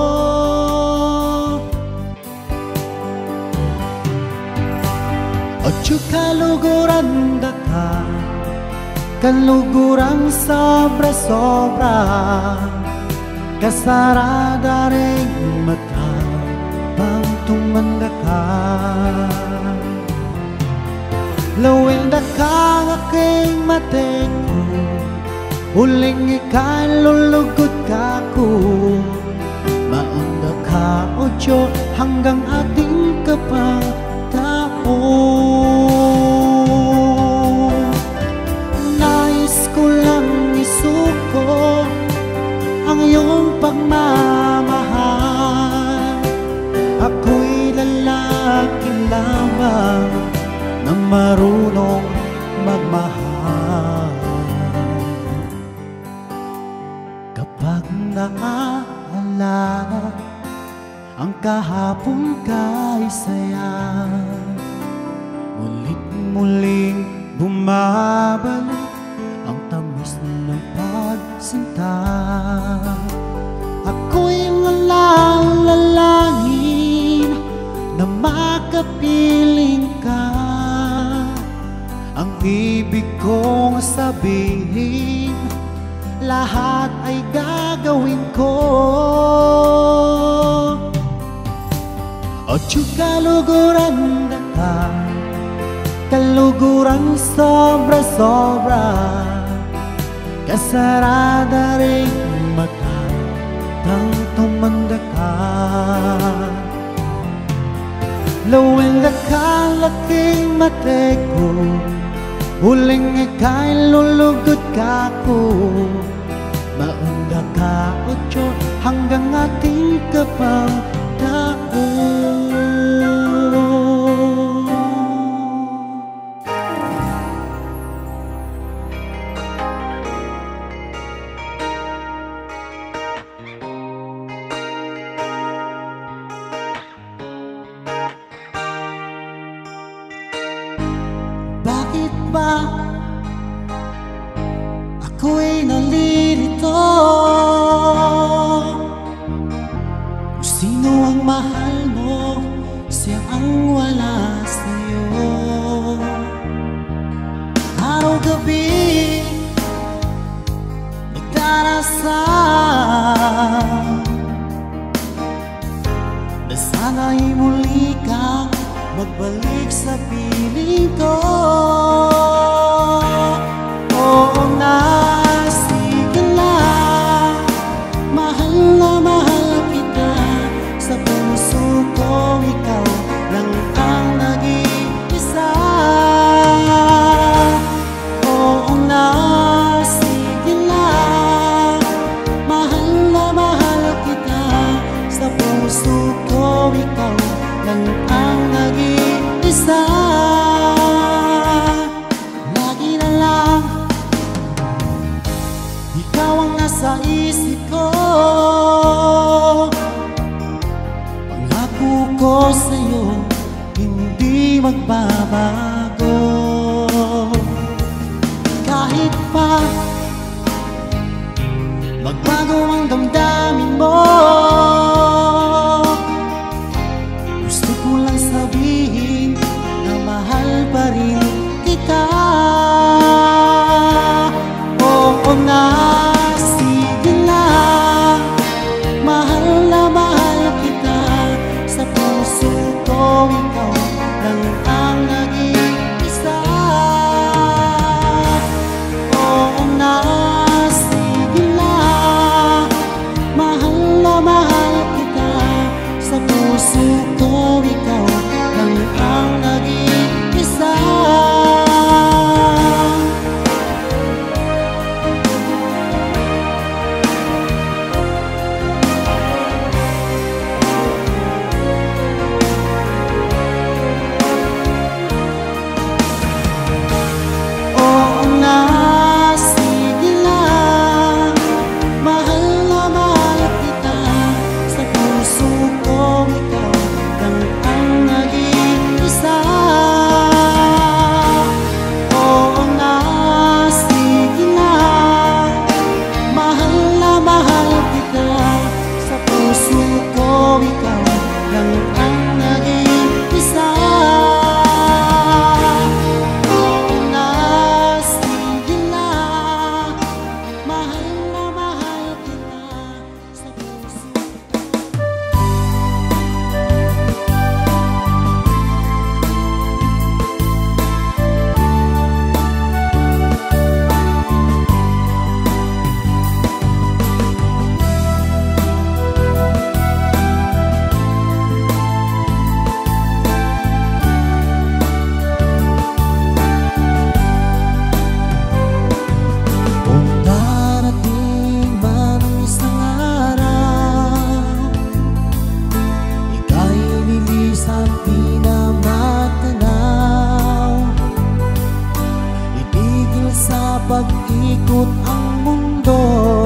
At yung kaluguran na ka, kaluguran sobra-sobra, kasarada ring mata pang tumanda ka. Lawenda ka aking mate ko, uling ika'y lulugod ka ko. Maunda ka otso hanggang ating kapang tao. Nais ko lang isuko ang iyong pagmamahal. Ako'y lalaki lamang na marunong magmahal. Kapag naaalala ang kahapon kay saya, mulit-muling bumabalik ang tamis ng pagsinta. Ako'y nananalangin na makapiling ka. Ang ibig kong sabihin, lahat ay gagawin ko. At yung kaluguran na ka, kaluguran sobra-sobra, kasarada ring mata nang tumanda ka. Lawenda ka laking mate ko, huling ika'y lulugod ka ko. Maunda ka otso hanggang ating kapang tao. Bakit ba ako'y nalilito? Kung sino ang mahal mo, siya ang wala sa'yo. Araw-gabi nagdarasal na sana'y muli kang magbalik sa piling ko. Oo na, sige na, mahal na mahal magbago. Kahit pa magbago ang damdamin mo, gusto ko lang sabihin na mahal pa rin kita. Oo na, sige na, mahal na mahal kita. Sa puso ko ikaw lang ang nag-iisa. Oo na, sige na, mahal na mahal kita. Sa puso ko ikaw lang ang nag-iisa. Oo na, sige na, mahal na mahal kita. Sa puso ko ikaw lang ang nag-iisa. Oo na, sige na, mahal na mahal kita. Sa puso ko ikaw lang ang nag-iisa. Oo na, sige na, mahal na mahal kita. Sa puso. Kung darating man ang isang araw, ika'y lilisan di na matanaw. Itigil sa pag-ikot ang mundo,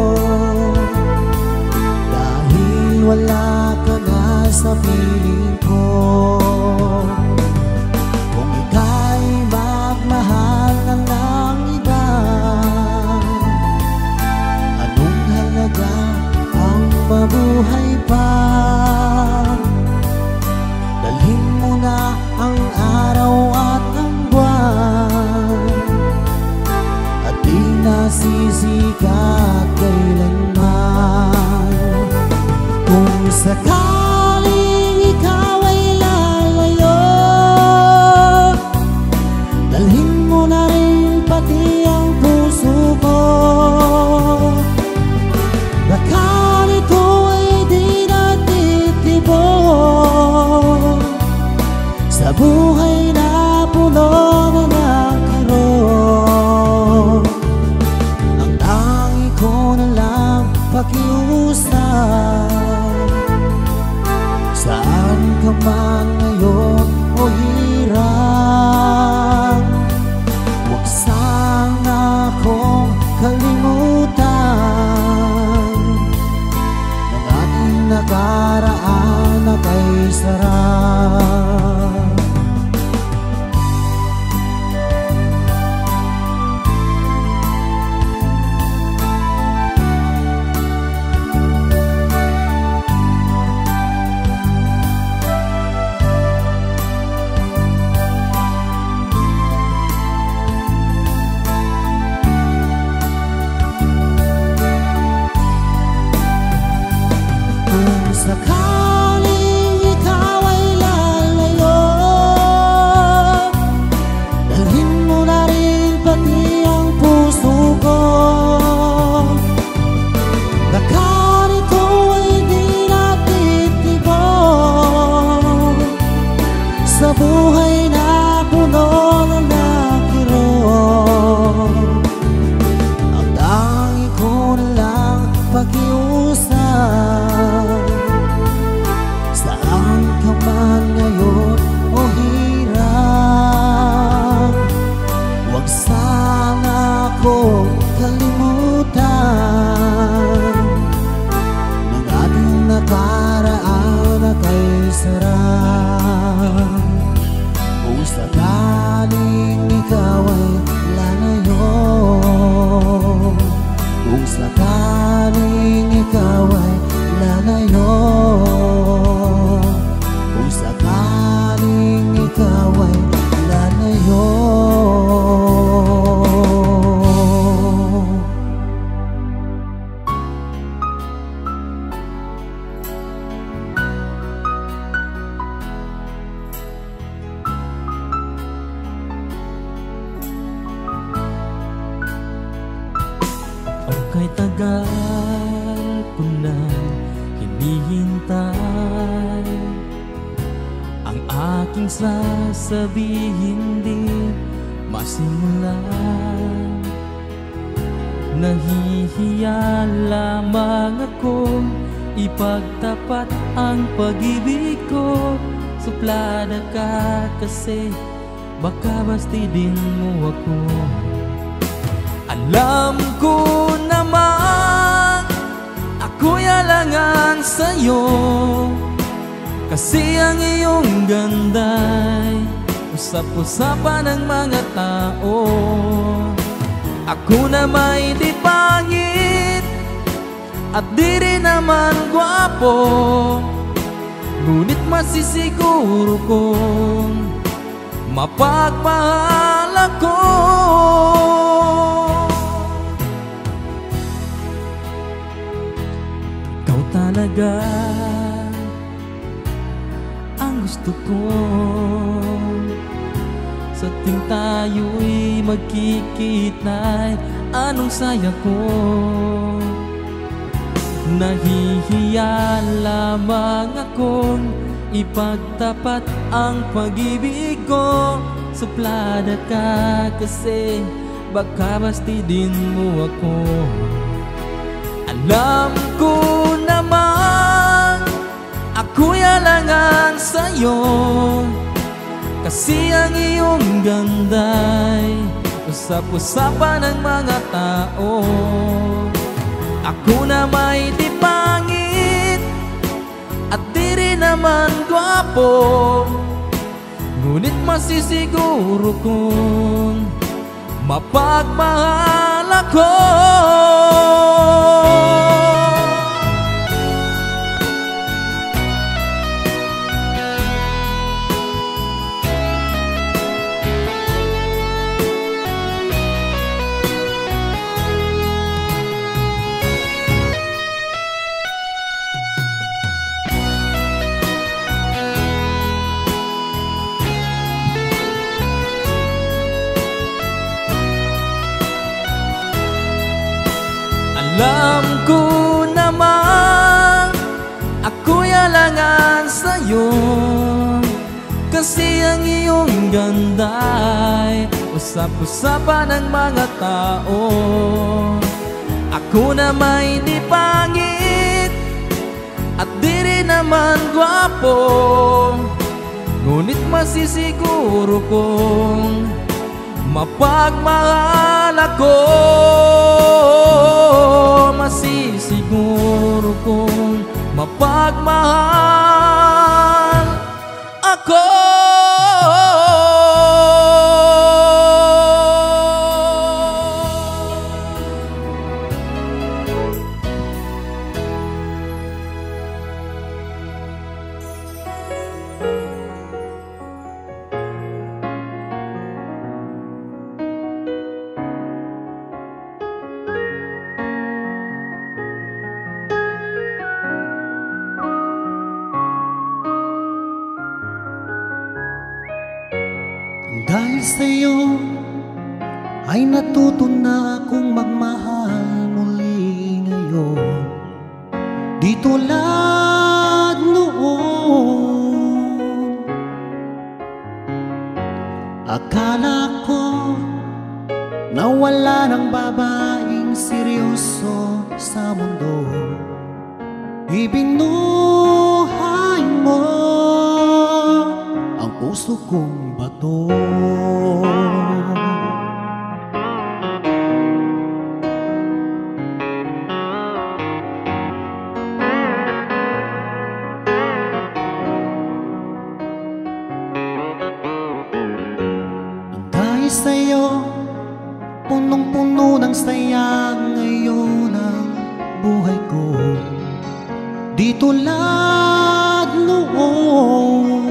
dahil wala ka na sa piling ko. Kung ika'y magmahal na ng iba, anong halaga ang mabuhay pa? Dalhin mo na ang araw at ang buwan, at di nasisikat kailanman. Kung sakaling ikaw ay lalayo, dalhin mo na rin pati ang puso ko. Baka nito ay di natitibok sa buhay na puno na ng kirot. Ang tangi ko na lang pakiusap, saan ka man ngayon o hirap, huwag sana akong kalimutan ng ating nakaraan na kay sarap. aking sasabihin di masimulan. Nahihiya lamang ako ipagtapat ang pag-ibig ko. Suplada ka kasi baka bastidin mo ako. Alam ko naman ako'y alangan sa'yo, kasi ang iyong ganda'y usap-usapan ng mga tao. Ako na may di pangit at di rin naman gwapo, ngunit masisiguro kong mapagmahal ako. Ikaw talaga ang gusto ko, sa ting tayo'y magkikitna'y anong saya ko. Nahihiya lamang akong ipagtapat ang pag-ibig ko. Suplada ka kasi baka bastidin mo ako. Alam ko naman ako'y alangan sa'yo, kasi ang iyong ganda'y usap-usapan ng mga tao. Ako na may di pangit at di rin naman gwapo, ngunit masisiguro kong mapagmahal ako. Alam ko naman ako'y alangan sa'yo, kasi ang iyong ganda'y usap-usapan ng mga tao. Ako na may di pangit at di rin naman gwapo, ngunit masisiguro kong mapagmahal ako. Masisiguro kong mapagmahal ako. Dahil sa'yo ay natuto na akong magmahal muli ngayon, di tulad noon. Akala ko na wala ng babaeng seryoso sa mundo, ibinuhay mo ang puso kong bato. Dahil sa'yo, punong-puno ng saya ngayon ang buhay ko, di tulad noon.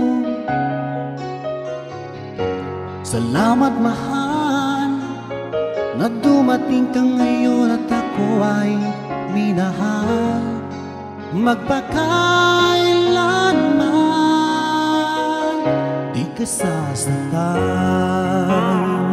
Salamat mahal na dumating ka ngayon at ako ay minahal magpakailanman, di ka sasaktan.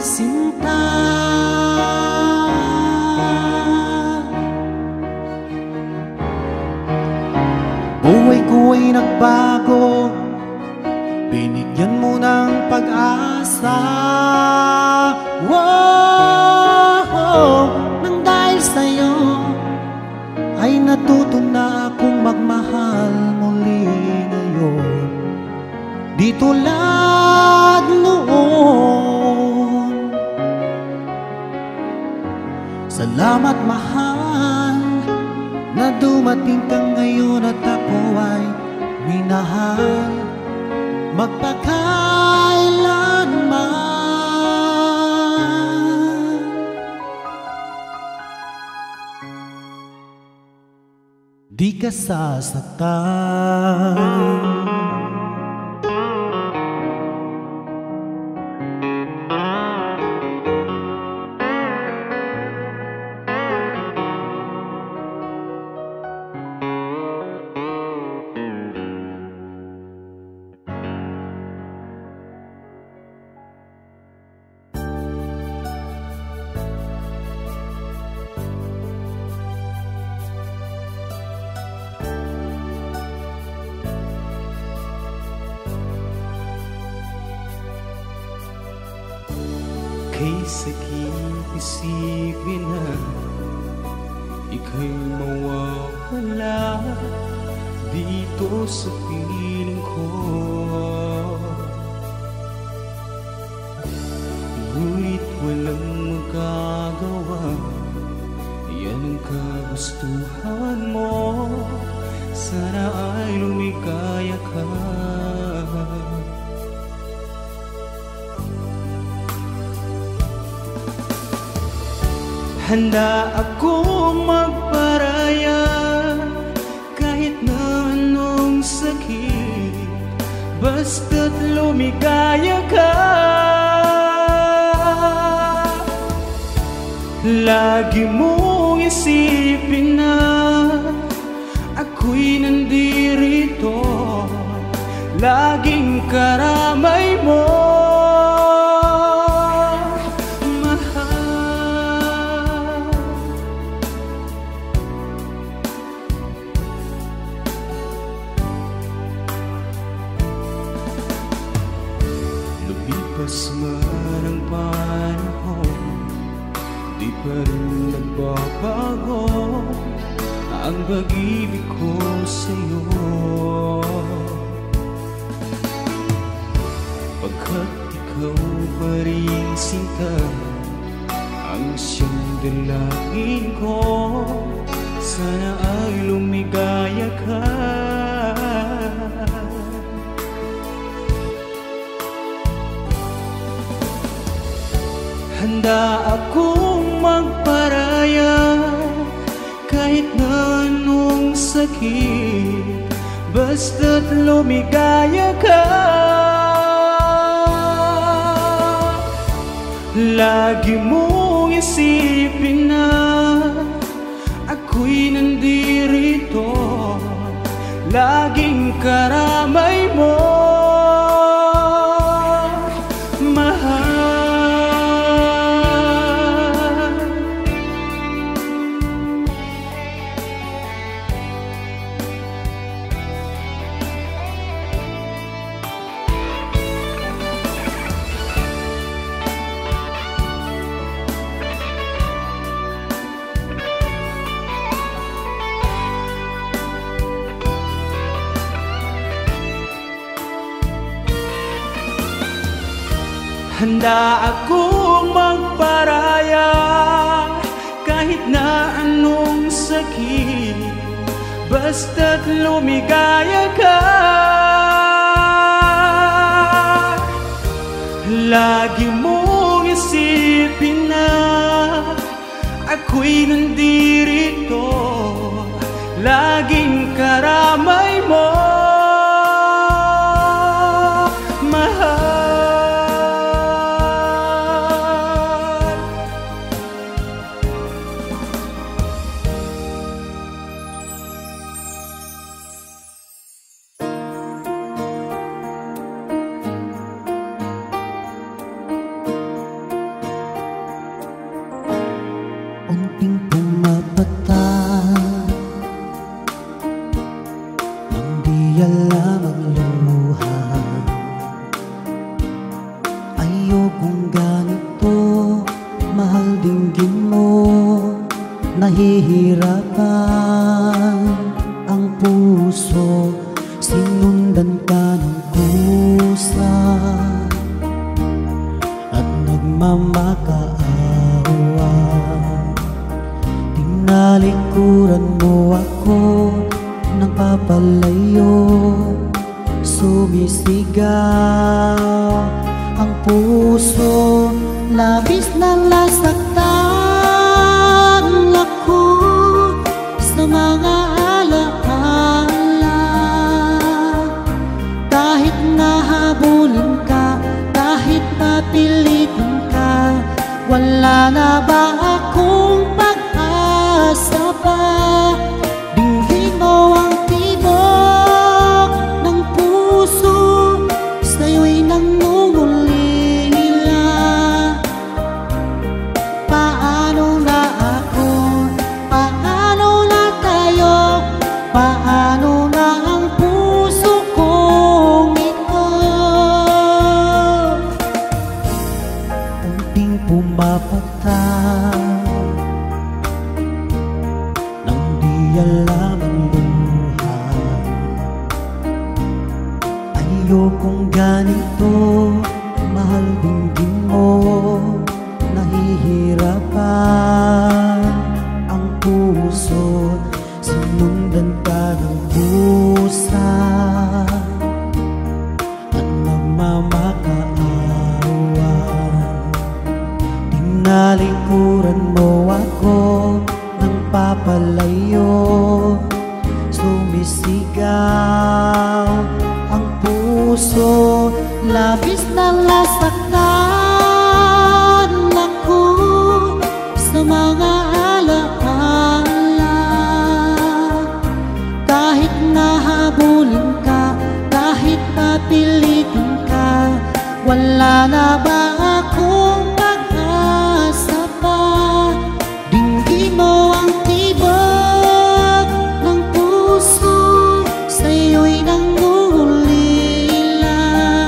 sinta. Buhay ko'y nagbago, binigyan mo ng pag-asa. Nang dahil sa'yo ay natuto na akong magmahal muli ngayon, di tulad noon. Salamat mahal na dumating ka ngayon at ako ay minahal magpakailanman. Di ka sasaktan. Kay sakit isipin na ika'y mawawala dito sa piling ko. Ngunit walang magagawa, yan ang kagustuhan mo. Sana ay lumigaya ka. Handa akong magparaya kahit na anong sakit, basta't lumigaya ka. Lagi mong isipin na ako'y nandirito, laging karamay mo. Lumipas man ang panahon, di pa rin nagbabago ang pag-ibig ko sa'yo. Pagkat ikaw pa rin sinta ang siyang dalangin ko, sana ay lumigaya ka. Handa akong magparaya kahit na anong sakit, basta't lumigaya ka. Lagi mong isipin na ako'y nandirito, laging karamay mo. Handa akong magparaya kahit na anong sakit, basta't lumigaya ka. Lagi mong isipin na ako'y nandirito, laging karamay mo. nahihirapan ang puso, sinundan ka ng kusa at nagmamakaawa. Tinalikuran mo ako ng papalayo, sumisigaw ang puso, labis na nasaktan ako sa mga alaala. Kahit nahabulin ka, kahit papilitin ka, wala na ba akong pag-asa pa? Dinggin mo ang tibok ng puso, sa'yo'y nangungulila. Paano na ako? Paano na tayo? Paano na ang puso kong ito? Unting pumapatay nang di alam ang luha. Ayokong ganito, mahal dinggin mo. Nahihirapan ang puso, sinundan ka ng pusa at nagmamakaawa. Tinalikuran mo ako ng papalayo, sumisigaw ang puso, labis na nasaktan ako sa mga alaala. Kahit nahabulin ka, kahit papilitin ka, wala na ba akong pag-asa pa? Dinggin mo ang tibok ng puso, sa'yo'y nangungulila.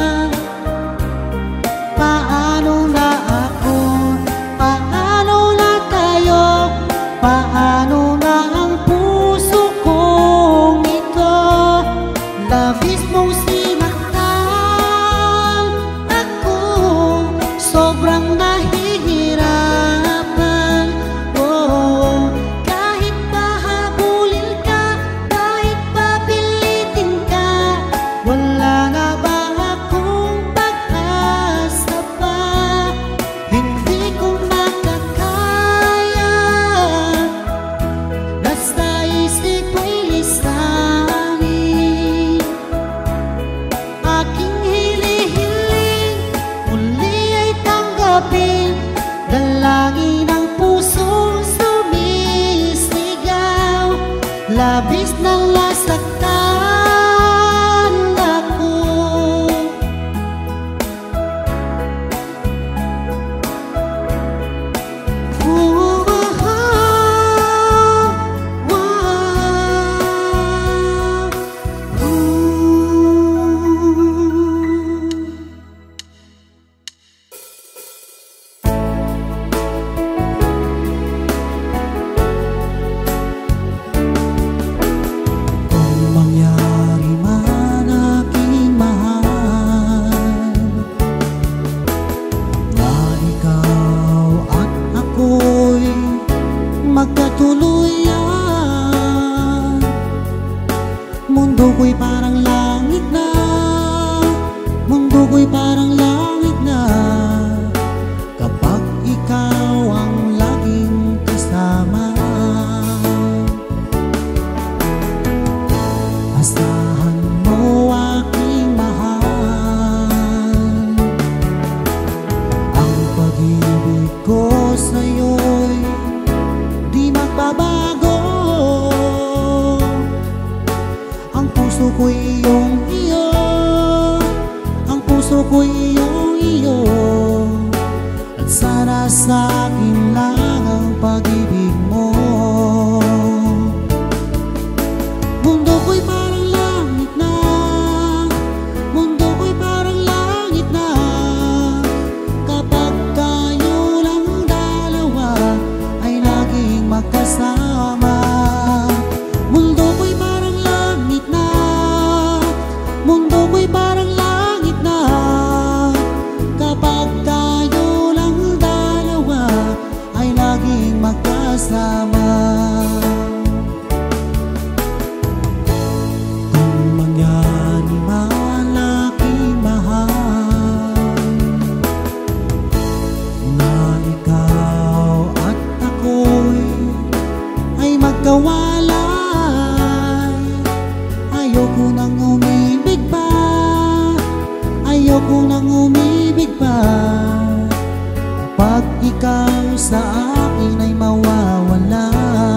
Paano na ako? Paano na tayo? Paano na ang puso kong ito? Labis mong sinaktan ako, sobrang nahihirapan. Oh, kahit pahabulin ka, kahit papilitin ka, wala na ba akong pag-asa pa? Hindi ko makakaya, nasa isip ko'y lisanin. Aking hili-hiling, muli ay tanggapin, dalangin ang pusong sumisigaw, labis na nasaktan ako. Kung mangyari man aking mahal, na ikaw at ako'y magkatuluyan, mundo ko'y parang langit na, mundo ko'y parang langit na, kapag ikaw ang laging kasama. Asahan mo aking mahal, ang pag-ibig ko sa'yo'y di magbabago. Ang puso ko'y iyong-iyo, ang puso ko'y iyong-iyo, at sana sa'kin lang ang pag-ibig mo. Mundo ko'y parang langit na, mundo ko'y parang langit na, kapag tayo lang dalawa ay laging magkasama. parang langit na kapag tayo lang dalawa ay laging magkasama. Kung mangyari man aking mahal na ikaw at ako'y ay magkawalay, ayoko nang umibig pa, ayoko nang umibig pa. Kapag ikaw sa akin ay mawawala,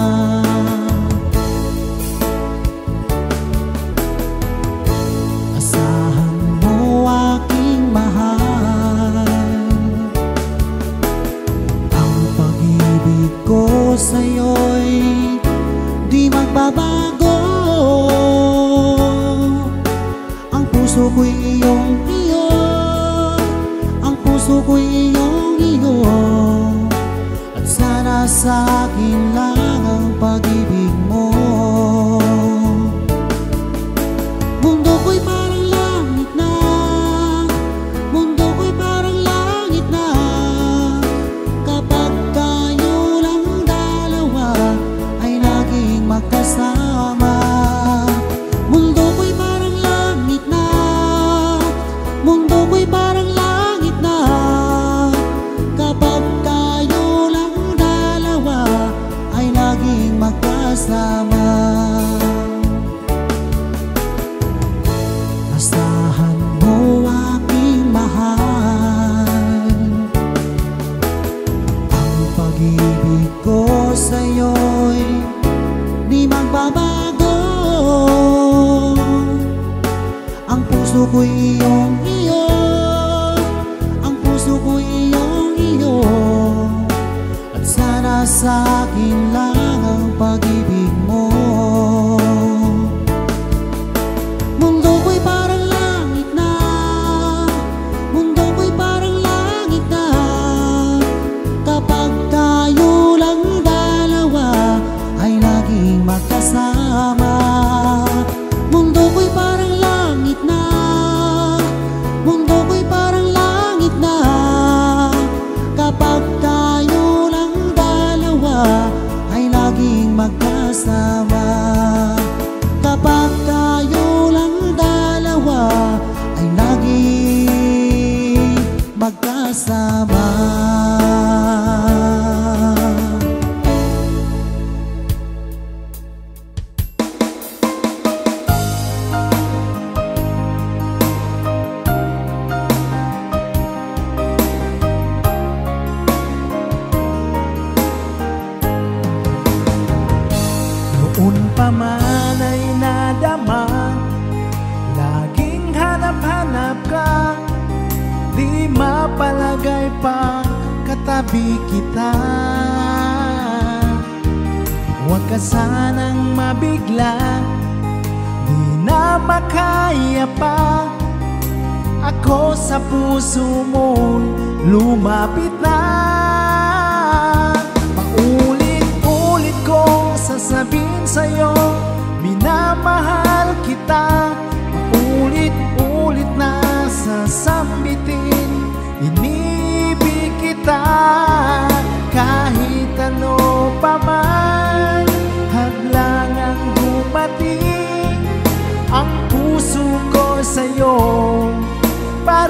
asahan mo aking mahal, ang pag-ibig ko sa'yo'y di magbabago. Ang puso ko'y iyong iyo, ang puso ko'y iyong iyo, at sana sa akin lang ang pag-ibig mo. Mundo ko'y parang langit na, mundo ko'y parang langit na kapag tayo lang dalawa ay laging magkasama. Mundo ko'y parang langit na, mundo ko'y parang langit na kapag tayo lang dalawa ay laging magkasama. Asahan mo aking mahal, ang pag-ibig ko sa'yo'y di magbabago. Ang puso ko'y iyong iyo, ang puso ko'y iyong iyo, at sana sa akin lang ang pag-ibig mo. Mundo ko'y parang langit na, mundo ko'y parang langit na kapag tayo lang dalawa ay laging magkasama. Mundo ko'y parang langit na, mundo ko'y parang langit na kapag tayo lang dalawa ay laging magkasama. Kapag tayo lang dalawa ay laging magkasama. Noon pa man ay nadama, laging hanap-hanap ka, di mapalagay pa katabi kita. Huwag ka sanang mabigla, di na makaya pa, ako sa puso mo lumapit na. Paulit-ulit kong sasabihin sa'yo, minamahal kita. Paulit-ulit na sasambitin, inibig kita. Kahit ano pa man hadlang ang dumating, ang puso ko sa'yo pa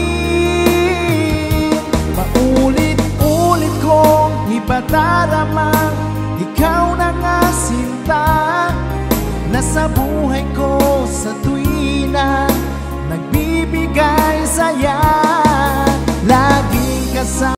rin. Paulit-ulit kong ipadaramang ikaw na nga sinta, nasa buhay ko sa tuwina nagbibigay saya. Laging kasama